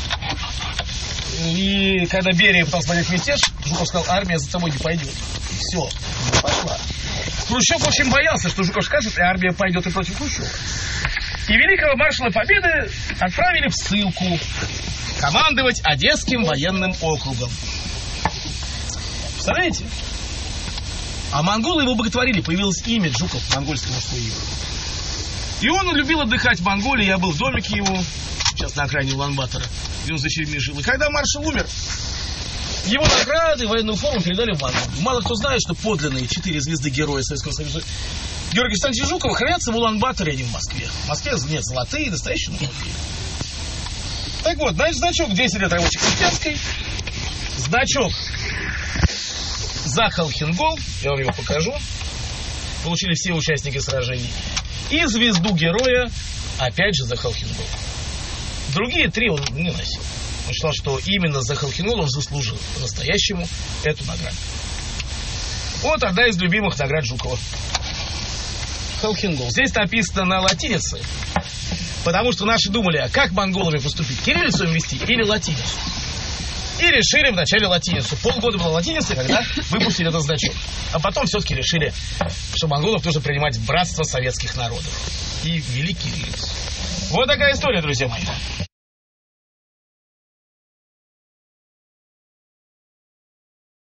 и когда Берия пытался поднять мятеж, Жуков сказал: армия за тобой не пойдет. И все, не пошла. Хрущев очень боялся, что Жуков скажет, и армия пойдет и против Хрущева. И великого маршала Победы отправили в ссылку командовать Одесским военным округом. Представляете? А монголы его боготворили, появилось имя Жуков, монгольское мужское имя. И он любил отдыхать в Монголии, я был в домике его, сейчас на окраине Улан-Батора, где он с дочерьми жил. И когда маршал умер, его награды, военную форму передали в Монголию. Мало кто знает, что подлинные четыре звезды Героя Советского Союза Георгия Александровича Жукова хранятся в Улан-Баторе, а не в Москве. В Москве нет, золотые, настоящие, но золотые. Так вот, значит, значок десять лет рабочей крестьянской, значок Захалхингол, я вам его покажу, получили все участники сражений, и звезду Героя Опять же за Халхингол. Другие три он не носил. Он считал, что именно за Халхингол он заслужил по-настоящему эту награду. Вот одна из любимых наград Жукова. Халхингол. Здесь написано на латинице, потому что наши думали, а как монголами поступить? Кириллицу им вести или латиницу? И решили вначале латиницу. Полгода была латиница, когда выпустили этот значок. А потом все-таки решили, что монголов нужно принимать в братство советских народов. И ввели кириллицу. Вот такая история, друзья мои.